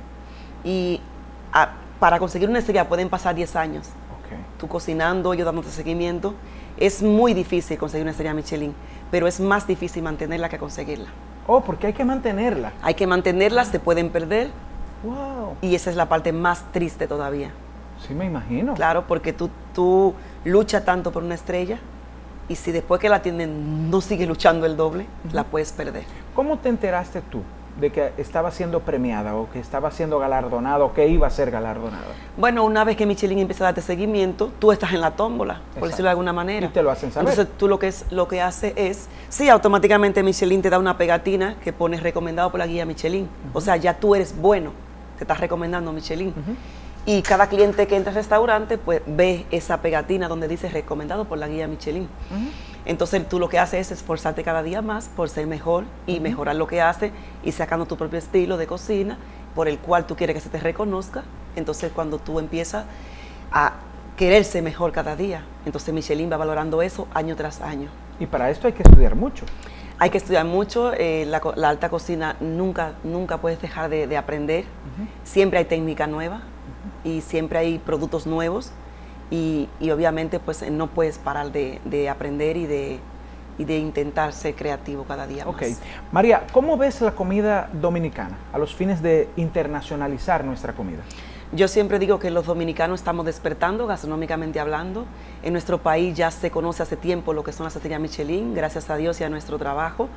Y a, para conseguir una estrella pueden pasar diez años. Okay. Tú cocinando, yo dándote seguimiento. Es muy difícil conseguir una estrella Michelin, pero es más difícil mantenerla que conseguirla. Oh, porque hay que mantenerla. Hay que mantenerla, se pueden perder. Wow. Y esa es la parte más triste todavía. Sí, me imagino. Claro, porque tú, tú luchas tanto por una estrella y si después que la tienen no sigues luchando el doble, uh-huh. la puedes perder. ¿Cómo te enteraste tú de que estaba siendo premiada o que estaba siendo galardonada o que iba a ser galardonada? Bueno, una vez que Michelin empieza a darte seguimiento, tú estás en la tómbola, Exacto. por decirlo de alguna manera. Y te lo hacen saber. Entonces tú lo que, es, lo que hace es, sí, automáticamente Michelin te da una pegatina que pones recomendado por la guía Michelin. Uh-huh. O sea, ya tú eres bueno, te estás recomendando Michelin. Uh-huh. Y cada cliente que entra al restaurante, pues ve esa pegatina donde dice recomendado por la guía Michelin. Uh-huh. Entonces tú lo que haces es esforzarte cada día más por ser mejor y uh-huh. mejorar lo que haces y sacando tu propio estilo de cocina por el cual tú quieres que se te reconozca. Entonces cuando tú empiezas a querer ser mejor cada día, entonces Michelin va valorando eso año tras año. Y para esto hay que estudiar mucho. Hay que estudiar mucho, eh, la, la alta cocina nunca, nunca puedes dejar de, de aprender, uh-huh. siempre hay técnica nueva uh-huh. y siempre hay productos nuevos. Y, y obviamente pues no puedes parar de, de aprender y de, y de intentar ser creativo cada día más. Ok. María, ¿cómo ves la comida dominicana a los fines de internacionalizar nuestra comida? Yo siempre digo que los dominicanos estamos despertando gastronómicamente hablando. En nuestro país ya se conoce hace tiempo lo que son las estrellas Michelin, gracias a Dios y a nuestro trabajo.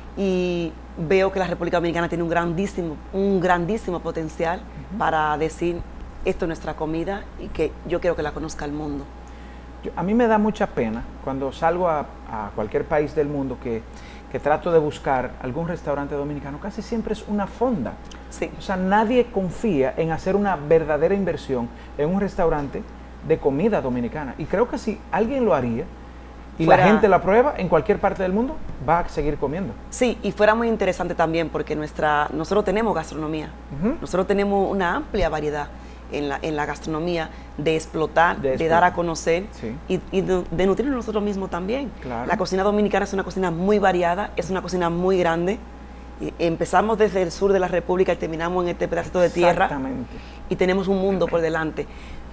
Y veo que la República Dominicana tiene un grandísimo, un grandísimo potencial uh-huh. para decir esto es nuestra comida y que yo quiero que la conozca el mundo. Yo, a mí me da mucha pena cuando salgo a, a cualquier país del mundo que, que trato de buscar algún restaurante dominicano, casi siempre es una fonda. Sí. O sea, nadie confía en hacer una verdadera inversión en un restaurante de comida dominicana. Y creo que si alguien lo haría y fuera, la gente la prueba en cualquier parte del mundo, va a seguir comiendo. Sí, y fuera muy interesante también porque nuestra, nosotros tenemos gastronomía, uh-huh. nosotros tenemos una amplia variedad en la, en la gastronomía de explotar, de, de dar a conocer sí. y, y de, de nutrirnos nosotros mismos también. Claro. La cocina dominicana es una cocina muy variada, es una cocina muy grande. Y empezamos desde el sur de la República y terminamos en este pedacito de tierra. Exactamente. Y tenemos un mundo por delante.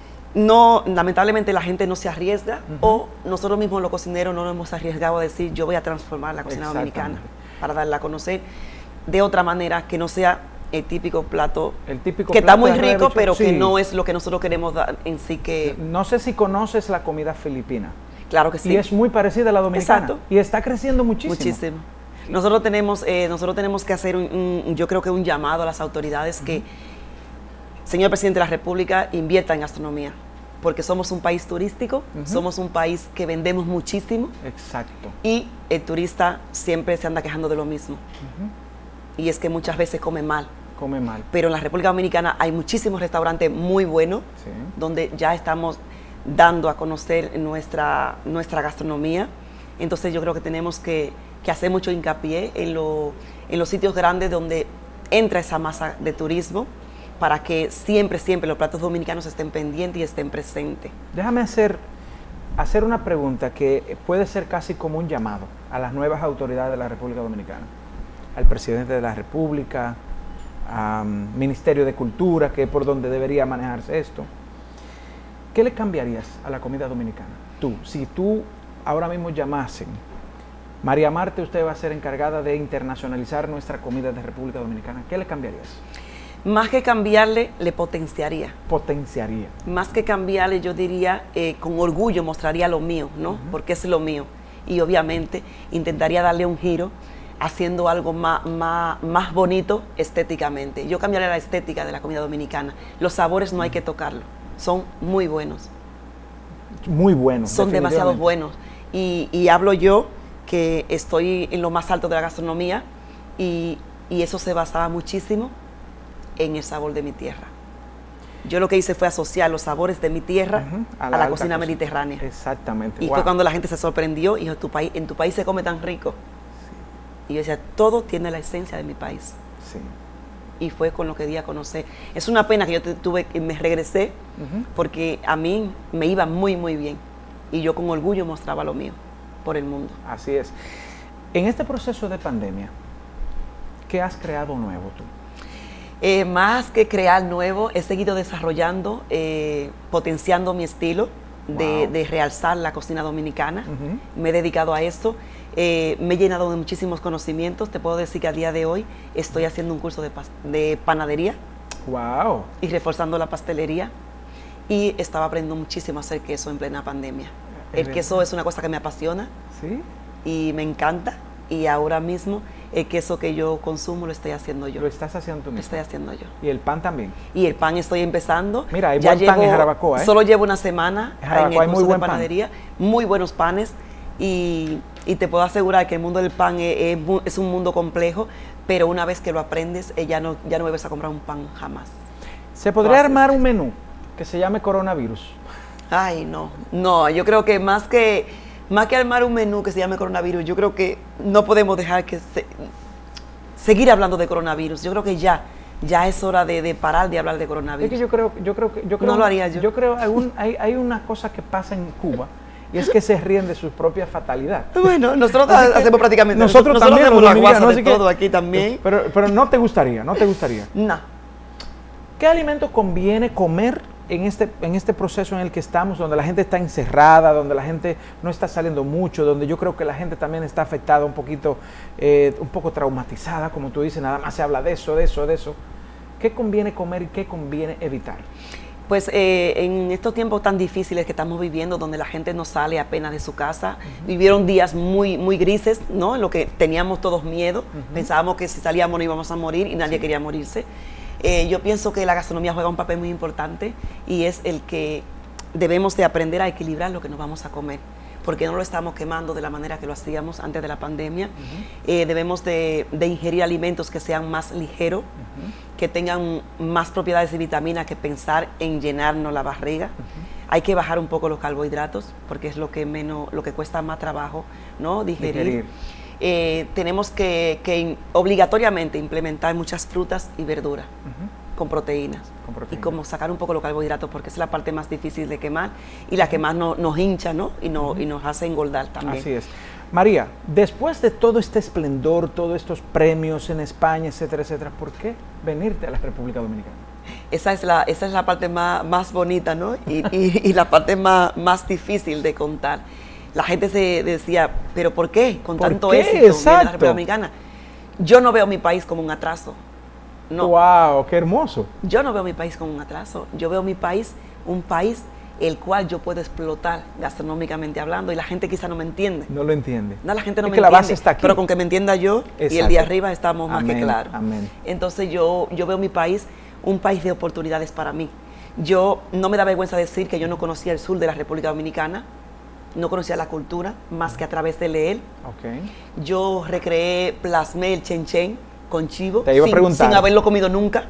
No, lamentablemente la gente no se arriesga uh-huh. o nosotros mismos los cocineros no nos hemos arriesgado a decir yo voy a transformar la cocina dominicana para darla a conocer de otra manera que no sea el típico plato el típico que plato está muy rico, pero sí. que no es lo que nosotros queremos dar en sí que... No sé si conoces la comida filipina. Claro que sí. Y es muy parecida a la dominicana. Exacto. Y está creciendo muchísimo. Muchísimo. Nosotros tenemos, eh, nosotros tenemos que hacer, un, un, yo creo que un llamado a las autoridades uh-huh. que, señor presidente de la República, invierta en gastronomía. Porque somos un país turístico, uh-huh. somos un país que vendemos muchísimo. Exacto. Y el turista siempre se anda quejando de lo mismo. Uh-huh. Y es que muchas veces come mal. Come mal. Pero en la República Dominicana hay muchísimos restaurantes muy buenos, sí. donde ya estamos dando a conocer nuestra, nuestra gastronomía. Entonces yo creo que tenemos que, que hacer mucho hincapié en, lo, en los sitios grandes donde entra esa masa de turismo, para que siempre, siempre los platos dominicanos estén pendientes y estén presentes. Déjame hacer, hacer una pregunta que puede ser casi como un llamado a las nuevas autoridades de la República Dominicana, al presidente de la República, al Ministerio de Cultura, que es por donde debería manejarse esto. ¿Qué le cambiarías a la comida dominicana? Tú, si tú ahora mismo llamasen María Marte, usted va a ser encargada de internacionalizar nuestra comida de República Dominicana. ¿Qué le cambiarías? Más que cambiarle, le potenciaría. Potenciaría. Más que cambiarle, yo diría, eh, con orgullo mostraría lo mío, ¿no? Uh-huh. Porque es lo mío. Y obviamente intentaría darle un giro haciendo algo más, más, más bonito estéticamente. Yo cambiaría la estética de la comida dominicana. Los sabores no hay que tocarlos. Son muy buenos. Muy buenos. Son demasiado buenos. Y, y hablo yo, que estoy en lo más alto de la gastronomía, y, y eso se basaba muchísimo en el sabor de mi tierra. Yo lo que hice fue asociar los sabores de mi tierra uh-huh. a la, a la cocina mediterránea. Exactamente. Y wow. fue cuando la gente se sorprendió y dijo, tu país, en tu país se come tan rico. Sí. Y yo decía, todo tiene la esencia de mi país. Sí. Y fue con lo que di a conocer. Es una pena que yo tuve, me regresé, uh-huh. porque a mí me iba muy, muy bien. Y yo con orgullo mostraba lo mío por el mundo. Así es. En este proceso de pandemia, ¿qué has creado nuevo tú? Eh, más que crear nuevo, he seguido desarrollando, eh, potenciando mi estilo de, wow. de realzar la cocina dominicana. Uh-huh. Me he dedicado a eso. Eh, me he llenado de muchísimos conocimientos. Te puedo decir que a día de hoy estoy haciendo un curso de, de panadería. Wow. Y reforzando la pastelería. Y estaba aprendiendo muchísimo a hacer queso en plena pandemia. El queso es una cosa que me apasiona. ¿Sí? Y me encanta. Y ahora mismo el queso que yo consumo lo estoy haciendo yo. ¿Lo estás haciendo tú mismo? Lo estoy haciendo yo. ¿Y el pan también? Y el pan estoy empezando. Mira, hay ya buen llevo, pan en Jarabacoa, ¿eh? Solo llevo una semana en, en el curso muy buen de panadería. Pan. Muy buenos panes. Y, y te puedo asegurar que el mundo del pan es, es, es un mundo complejo, pero una vez que lo aprendes, eh, ya, no, ya no vuelves a comprar un pan jamás. ¿Se podría armar un menú que se llame coronavirus? Ay, no. No, yo creo que más que... Más que armar un menú que se llame coronavirus, yo creo que no podemos dejar que se, seguir hablando de coronavirus. Yo creo que ya, ya es hora de, de parar de hablar de coronavirus. Es que yo creo, yo creo que yo creo, no lo haría yo. Yo creo que hay, hay una cosa que pasa en Cuba y es que se ríen de sus propias fatalidades. Bueno, nosotros hacemos prácticamente nosotros, nosotros también hacemos la guasa no, de todo aquí también. Pero, pero no te gustaría, no te gustaría. No. ¿Qué alimento conviene comer en este, en este proceso en el que estamos, donde la gente está encerrada, donde la gente no está saliendo mucho, donde yo creo que la gente también está afectada un poquito, eh, un poco traumatizada, como tú dices, nada más se habla de eso, de eso, de eso? ¿Qué conviene comer y qué conviene evitar? Pues eh, en estos tiempos tan difíciles que estamos viviendo, donde la gente no sale apenas de su casa, uh-huh. vivieron días muy, muy grises, ¿no? En lo que teníamos todos miedo, uh-huh. pensábamos que si salíamos no íbamos a morir y nadie sí. quería morirse. Eh, yo pienso que la gastronomía juega un papel muy importante y es el que debemos de aprender a equilibrar lo que nos vamos a comer, porque no lo estamos quemando de la manera que lo hacíamos antes de la pandemia. Uh-huh. eh, debemos de, de ingerir alimentos que sean más ligeros, uh-huh. que tengan más propiedades de vitamina que pensar en llenarnos la barriga. Uh-huh. Hay que bajar un poco los carbohidratos porque es lo que, menos, lo que cuesta más trabajo, ¿no? digerir. digerir. Eh, tenemos que, que obligatoriamente implementar muchas frutas y verduras uh-huh. con, proteínas. con proteínas y como sacar un poco los carbohidratos porque es la parte más difícil de quemar y la que más no, nos hincha, ¿no? y, no, uh-huh. y nos hace engordar también. Así es. María, después de todo este esplendor, todos estos premios en España, etcétera, etcétera, ¿por qué venirte a la República Dominicana? Esa es la, esa es la parte más, más bonita, ¿no? y, y, y la parte más, más difícil de contar. La gente se decía, ¿pero por qué? Con ¿Por tanto qué? éxito en la Exacto. República Dominicana. Yo no veo mi país como un atraso. No. ¡Wow! ¡Qué hermoso! Yo no veo mi país como un atraso. Yo veo mi país un país el cual yo puedo explotar gastronómicamente hablando y la gente quizá no me entiende. No lo entiende. No, la gente no es me que entiende. La base está aquí. Pero con que me entienda yo Exacto. y el de arriba estamos más amén, que claros. Amén. Entonces yo, yo veo mi país un país de oportunidades para mí. Yo no me da vergüenza decir que yo no conocía el sur de la República Dominicana. No conocía la cultura más que a través de leer. Okay. Yo recreé, plasmé el chen chen con chivo Te iba sin, a preguntar. sin haberlo comido nunca.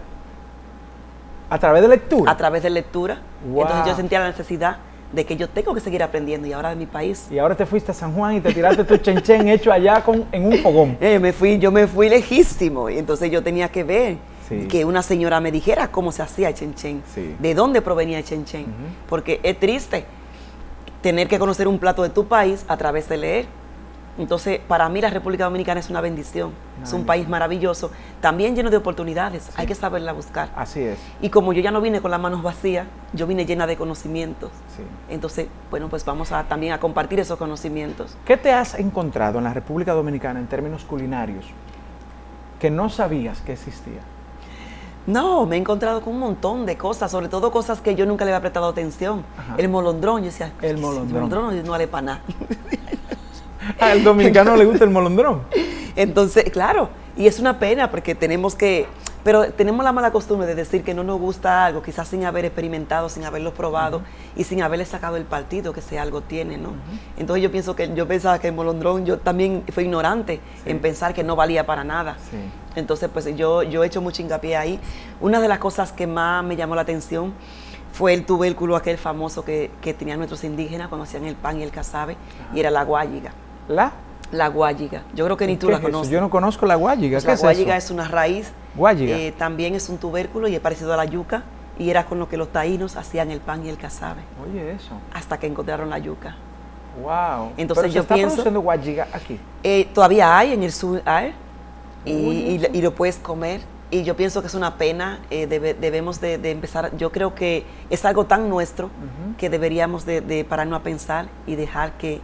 ¿A través de lectura? A través de lectura. Wow. Entonces yo sentía la necesidad de que yo tengo que seguir aprendiendo y ahora de mi país. Y ahora te fuiste a San Juan y te tiraste tu chen chen hecho allá con, en un fogón. Eh, me fui, yo me fui lejísimo y entonces yo tenía que ver sí. que una señora me dijera cómo se hacía el chen chen, sí. de dónde provenía el chen chen, uh-huh. porque es triste tener que conocer un plato de tu país a través de leer. Entonces, para mí la República Dominicana es una bendición, una es un bendición. País maravilloso, también lleno de oportunidades, sí. Hay que saberla buscar. Así es. Y como yo ya no vine con las manos vacías, yo vine llena de conocimientos. Sí. Entonces, bueno, pues vamos a, también a compartir esos conocimientos. ¿Qué te has encontrado en la República Dominicana en términos culinarios que no sabías que existía? No, me he encontrado con un montón de cosas, sobre todo cosas que yo nunca le había prestado atención. Ajá. El molondrón, yo decía, el molondrón. El molondrón no vale para nada. Al dominicano le gusta el molondrón. Entonces, claro, y es una pena porque tenemos que, pero tenemos la mala costumbre de decir que no nos gusta algo, quizás sin haber experimentado, sin haberlo probado, uh-huh. y sin haberle sacado el partido que ese algo tiene, ¿no? Uh-huh. Entonces yo pienso que, yo pensaba que el molondrón, yo también fui ignorante sí. en pensar que no valía para nada. Sí. Entonces, pues yo, yo he hecho mucho hincapié ahí. Una de las cosas que más me llamó la atención fue el tubérculo aquel famoso que, que tenían nuestros indígenas cuando hacían el pan y el casabe, uh-huh. y era la guayiga. ¿La? La guayiga. Yo creo que ni tú la conoces. Yo no conozco la guayiga. Pues ¿Qué la es guayiga eso? es una raíz. Guayiga. Eh, también es un tubérculo y es parecido a la yuca. Y era con lo que los taínos hacían el pan y el casabe. Oye, eso. Hasta que encontraron la yuca. Wow. Entonces Pero yo se está pienso, produciendo guayiga aquí. Eh, todavía hay en el sur, hay, y, y, y lo puedes comer. Y yo pienso que es una pena, eh, debe, debemos de, de empezar, yo creo que es algo tan nuestro uh-huh. que deberíamos de, de pararnos a pensar y dejar que,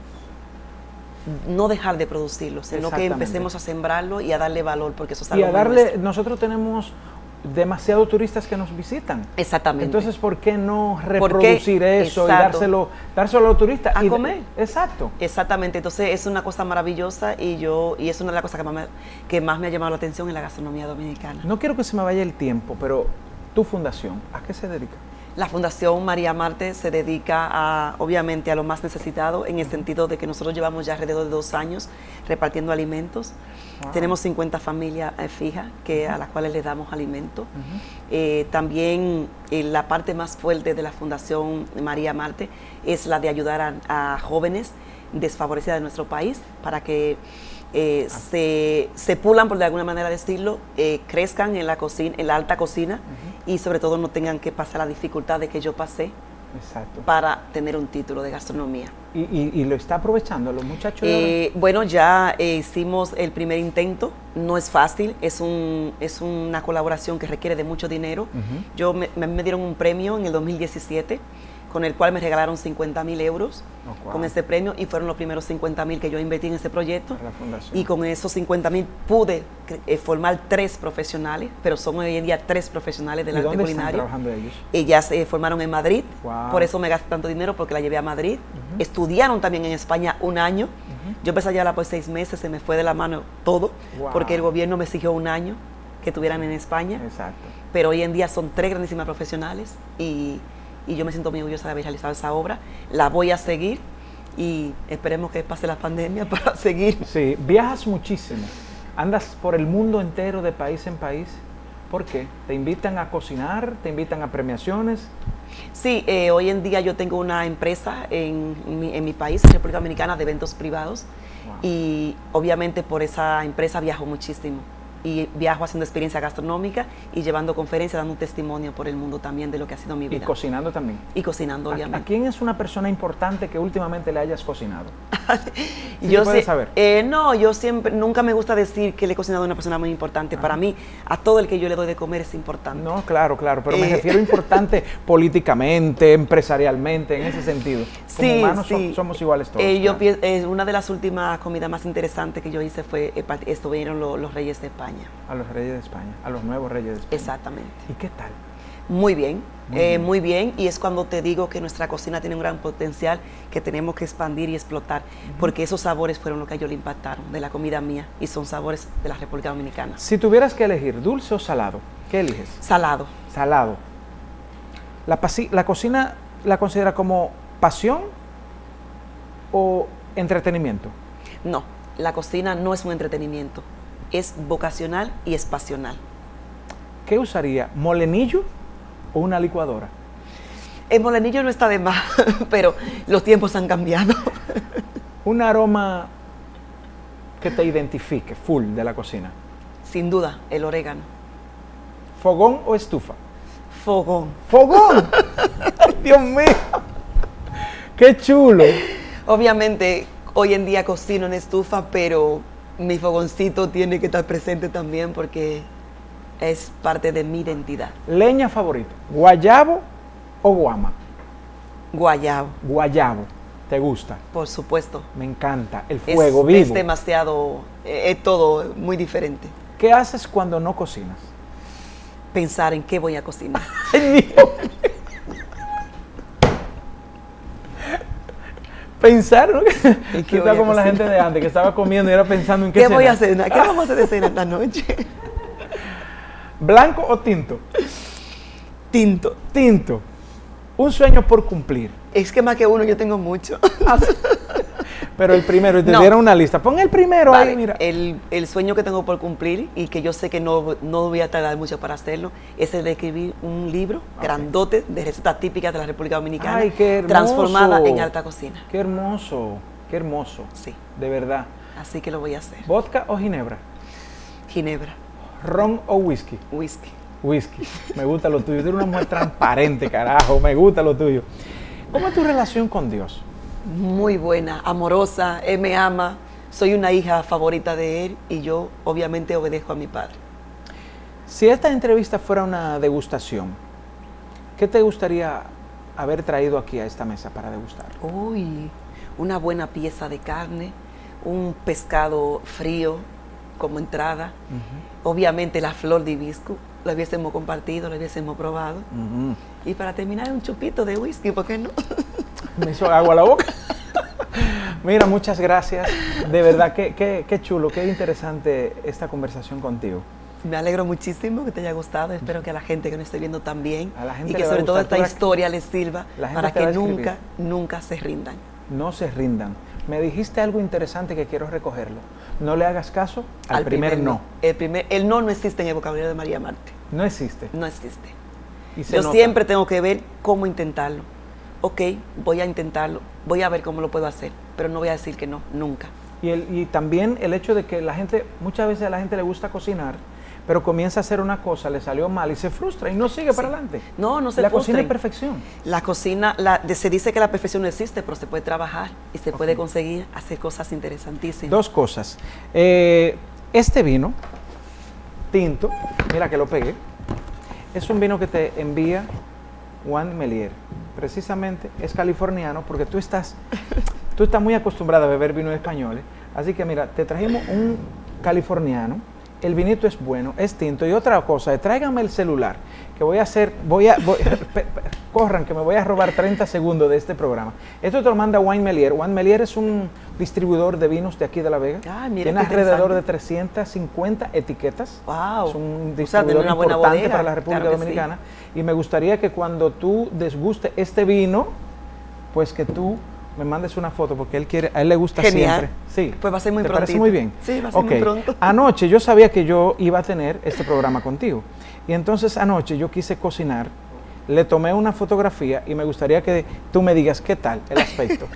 no dejar de producirlo, sino que empecemos a sembrarlo y a darle valor, porque eso es algo y a darle, nuestro. Nosotros tenemos demasiados turistas que nos visitan. Exactamente. Entonces, ¿por qué no reproducir eso Exacto. y dárselo, dárselo a los turistas? A y comer. De, exacto. Exactamente. Entonces, es una cosa maravillosa y yo y es una de las cosas que más, me, que más me ha llamado la atención en la gastronomía dominicana. No quiero que se me vaya el tiempo, pero tu fundación, ¿a qué se dedica? La Fundación María Marte se dedica, a, obviamente, a lo más necesitado, en el sentido de que nosotros llevamos ya alrededor de dos años repartiendo alimentos. Wow. Tenemos cincuenta familias eh, fijas que, uh-huh. a las cuales les damos alimento. Uh-huh. eh, también eh, la parte más fuerte de la Fundación María Marte es la de ayudar a, a jóvenes desfavorecidas de nuestro país para que eh, ah. se, se pulan, por de alguna manera decirlo, eh, crezcan en la cocina, en la alta cocina, uh-huh. y sobre todo no tengan que pasar la dificultad de que yo pasé. Exacto. Para tener un título de gastronomía. ¿Y, y, y lo está aprovechando los muchachos? Eh, bueno, ya eh, hicimos el primer intento, no es fácil, es, un, es una colaboración que requiere de mucho dinero. Uh-huh. Yo me, me dieron un premio en el dos mil diecisiete, con el cual me regalaron cincuenta mil euros oh, wow. con ese premio, y fueron los primeros cincuenta mil que yo invertí en ese proyecto. Y con esos cincuenta mil pude eh, formar tres profesionales, pero son hoy en día tres profesionales del arte culinario. ¿Dónde están trabajando ellos? Ellas se eh, formaron en Madrid, wow. por eso me gasté tanto dinero, porque la llevé a Madrid. Uh-huh. Estudiaron también en España un año. Uh-huh. Yo empecé a llevarla por seis meses, se me fue de la mano todo, wow. porque el gobierno me exigió un año que estuvieran en España. Exacto. Pero hoy en día son tres grandísimas profesionales y... y yo me siento muy orgullosa de haber realizado esa obra. La voy a seguir y esperemos que pase la pandemia para seguir. Sí, viajas muchísimo, andas por el mundo entero de país en país. ¿Por qué? ¿Te invitan a cocinar? ¿Te invitan a premiaciones? Sí, eh, hoy en día yo tengo una empresa en, en, mi, en mi país, en República Dominicana, de eventos privados. Wow. Y obviamente por esa empresa viajo muchísimo. Y viajo haciendo experiencia gastronómica y llevando conferencias, dando un testimonio por el mundo también de lo que ha sido mi vida. Y cocinando también. Y cocinando, obviamente. ¿A, ¿a quién es una persona importante que últimamente le hayas cocinado? ¿Sí yo puedes sé, saber? Eh, no, yo siempre, nunca me gusta decir que le he cocinado a una persona muy importante. Ah. Para mí, a todo el que yo le doy de comer es importante. No, claro, claro, pero eh. me refiero importante políticamente, empresarialmente, en ese sentido. Como sí, humanos sí. So, somos iguales todos. Eh, claro. yo, eh, una de las últimas comidas más interesantes que yo hice fue, eh, estuvieron los, los Reyes de España. A los Reyes de España, a los nuevos Reyes de España. Exactamente. ¿Y qué tal? Muy bien, muy, eh, bien. muy bien, y es cuando te digo que nuestra cocina tiene un gran potencial que tenemos que expandir y explotar, uh-huh. porque esos sabores fueron lo que a ellos le impactaron de la comida mía y son sabores de la República Dominicana. Si tuvieras que elegir dulce o salado, ¿qué eliges? Salado. Salado. ¿La, la cocina la considera como pasión o entretenimiento? No, la cocina no es un entretenimiento, es vocacional y es pasional. ¿Qué usaría? ¿Molenillo o una licuadora? El molenillo no está de más, pero los tiempos han cambiado. Un aroma que te identifique, full de la cocina. Sin duda, el orégano. ¿Fogón o estufa? Fogón. ¡Fogón! ¡Dios mío! ¡Qué chulo! Obviamente, hoy en día cocino en estufa, pero mi fogoncito tiene que estar presente también porque es parte de mi identidad. ¿Leña favorita? ¿Guayabo o guama? Guayabo. Guayabo. ¿Te gusta? Por supuesto. Me encanta. El fuego es, vivo. Es demasiado, es todo muy diferente. ¿Qué haces cuando no cocinas? Pensar en qué voy a cocinar. Pensar, ¿no? Que está como la gente de antes, que estaba comiendo y era pensando en qué ¿Qué cenar. voy a hacer? ¿Qué vamos a hacer de cena esta noche? ¿Blanco o tinto? Tinto. Tinto. Un sueño por cumplir. Es que más que uno yo tengo mucho. Pero el primero, y te no. dieron una lista. Pon el primero vale, ahí, mira. El, el sueño que tengo por cumplir y que yo sé que no, no voy a tardar mucho para hacerlo es el de escribir un libro okay. grandote de recetas típicas de la República Dominicana. Ay, qué hermoso. Transformada en alta cocina. Qué hermoso, qué hermoso. Sí. De verdad. Así que lo voy a hacer. ¿Vodka o ginebra? Ginebra. ¿Ron o whisky? Whisky. Whisky. Me gusta lo tuyo. Tú eres una mujer transparente, carajo. Me gusta lo tuyo. ¿Cómo es tu relación con Dios? Muy buena, amorosa, Él me ama, soy una hija favorita de Él y yo obviamente obedezco a mi padre. Si esta entrevista fuera una degustación, ¿qué te gustaría haber traído aquí a esta mesa para degustar? Uy, una buena pieza de carne, un pescado frío como entrada, uh-huh. obviamente la flor de hibisco, la hubiésemos compartido, la hubiésemos probado. Uh-huh. Y para terminar, un chupito de whisky, ¿por qué no? Me hizo agua a la boca. Mira, muchas gracias. De verdad, qué, qué, qué chulo, qué interesante esta conversación contigo. Me alegro muchísimo que te haya gustado. Espero que a la gente que nos esté viendo también. A la gente y que sobre todo esta Toda historia les sirva para que nunca, nunca se rindan. No se rindan. Me dijiste algo interesante que quiero recogerlo. No le hagas caso al, al primer, primer no. no. El, primer, el no no existe en el vocabulario de María Marte. No existe. No existe. Y se Yo nota. siempre tengo que ver cómo intentarlo. Ok, voy a intentarlo, voy a ver cómo lo puedo hacer, pero no voy a decir que no, nunca. Y, el, y también el hecho de que la gente, muchas veces a la gente le gusta cocinar, pero comienza a hacer una cosa, le salió mal y se frustra y no sigue sí. para adelante. No, no se La frustren. cocina es perfección. La cocina, la, de, se dice que la perfección no existe, pero se puede trabajar y se okay. puede conseguir hacer cosas interesantísimas. Dos cosas. Eh, este vino, tinto, mira que lo pegué, es un vino que te envía Juan Melier. Precisamente es californiano porque tú estás, tú estás muy acostumbrada a beber vinos españoles. Así que mira, te trajimos un californiano. El vinito es bueno, es tinto. Y otra cosa, tráiganme el celular, que voy a hacer, voy a, voy, pe, pe, corran, que me voy a robar treinta segundos de este programa. Esto te lo manda Wine Melier. Wine Melier es un distribuidor de vinos de aquí de La Vega. Ah, mira, tiene alrededor de trescientas cincuenta etiquetas. Wow. Es un distribuidor o sea, importante bodega, para la República claro Dominicana. Sí. Y me gustaría que cuando tú desguste este vino, pues que tú me mandes una foto porque él quiere, a él le gusta Genial. siempre. Sí. Pues va a ser muy ¿Te prontito. parece muy bien? Sí, va a ser okay. muy pronto. Anoche yo sabía que yo iba a tener este programa contigo. Y entonces anoche yo quise cocinar, le tomé una fotografía y me gustaría que tú me digas qué tal el aspecto.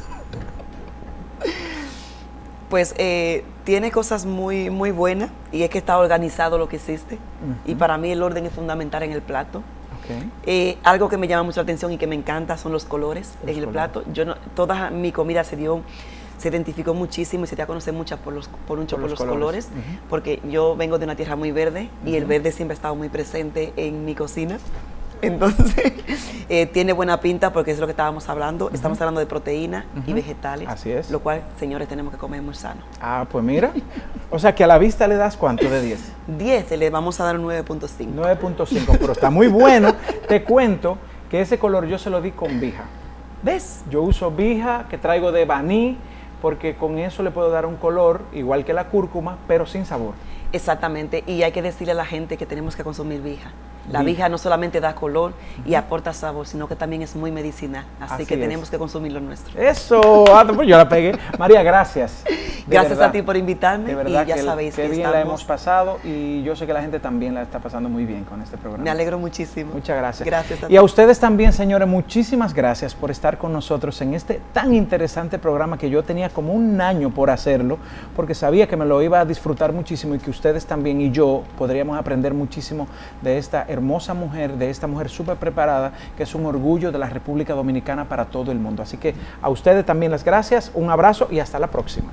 Pues eh, tiene cosas muy, muy buenas y es que está organizado lo que hiciste. Uh-huh. Y para mí el orden es fundamental en el plato. Okay. Eh, algo que me llama mucho la atención y que me encanta son los colores los en el colores. plato. Yo no, toda mi comida se dio, se identificó muchísimo y se dio a conocer mucho por, los, por, mucho por, por los, los colores, colores uh-huh. porque yo vengo de una tierra muy verde uh-huh. y el verde siempre ha estado muy presente en mi cocina. Entonces, eh, tiene buena pinta porque es lo que estábamos hablando. Uh-huh. Estamos hablando de proteína uh-huh. y vegetales. Así es. Lo cual, señores, tenemos que comer muy sano. Ah, pues mira. O sea, que a la vista le das ¿cuánto de diez? diez, le vamos a dar un nueve punto cinco. nueve punto cinco, pero está muy bueno. Te cuento que ese color yo se lo di con vija. ¿Ves? Yo uso vija que traigo de Baní porque con eso le puedo dar un color igual que la cúrcuma, pero sin sabor. Exactamente, y hay que decirle a la gente que tenemos que consumir vija. La vija no solamente da color y aporta sabor, sino que también es muy medicinal. Así, Así que es. tenemos que consumir lo nuestro. Eso, ah, pues yo la pegué. María, gracias. Gracias verdad, a ti por invitarme. De verdad y ya que, sabéis que que bien estamos... la hemos pasado y yo sé que la gente también la está pasando muy bien con este programa. Me alegro muchísimo. Muchas gracias. Gracias a y a ustedes también, señores, muchísimas gracias por estar con nosotros en este tan interesante programa que yo tenía como un año por hacerlo, porque sabía que me lo iba a disfrutar muchísimo y que ustedes también y yo podríamos aprender muchísimo de esta hermosa mujer, de esta mujer súper preparada, que es un orgullo de la República Dominicana para todo el mundo. Así que a ustedes también las gracias, un abrazo y hasta la próxima.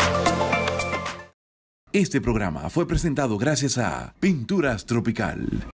Este programa fue presentado gracias a Pinturas Tropical.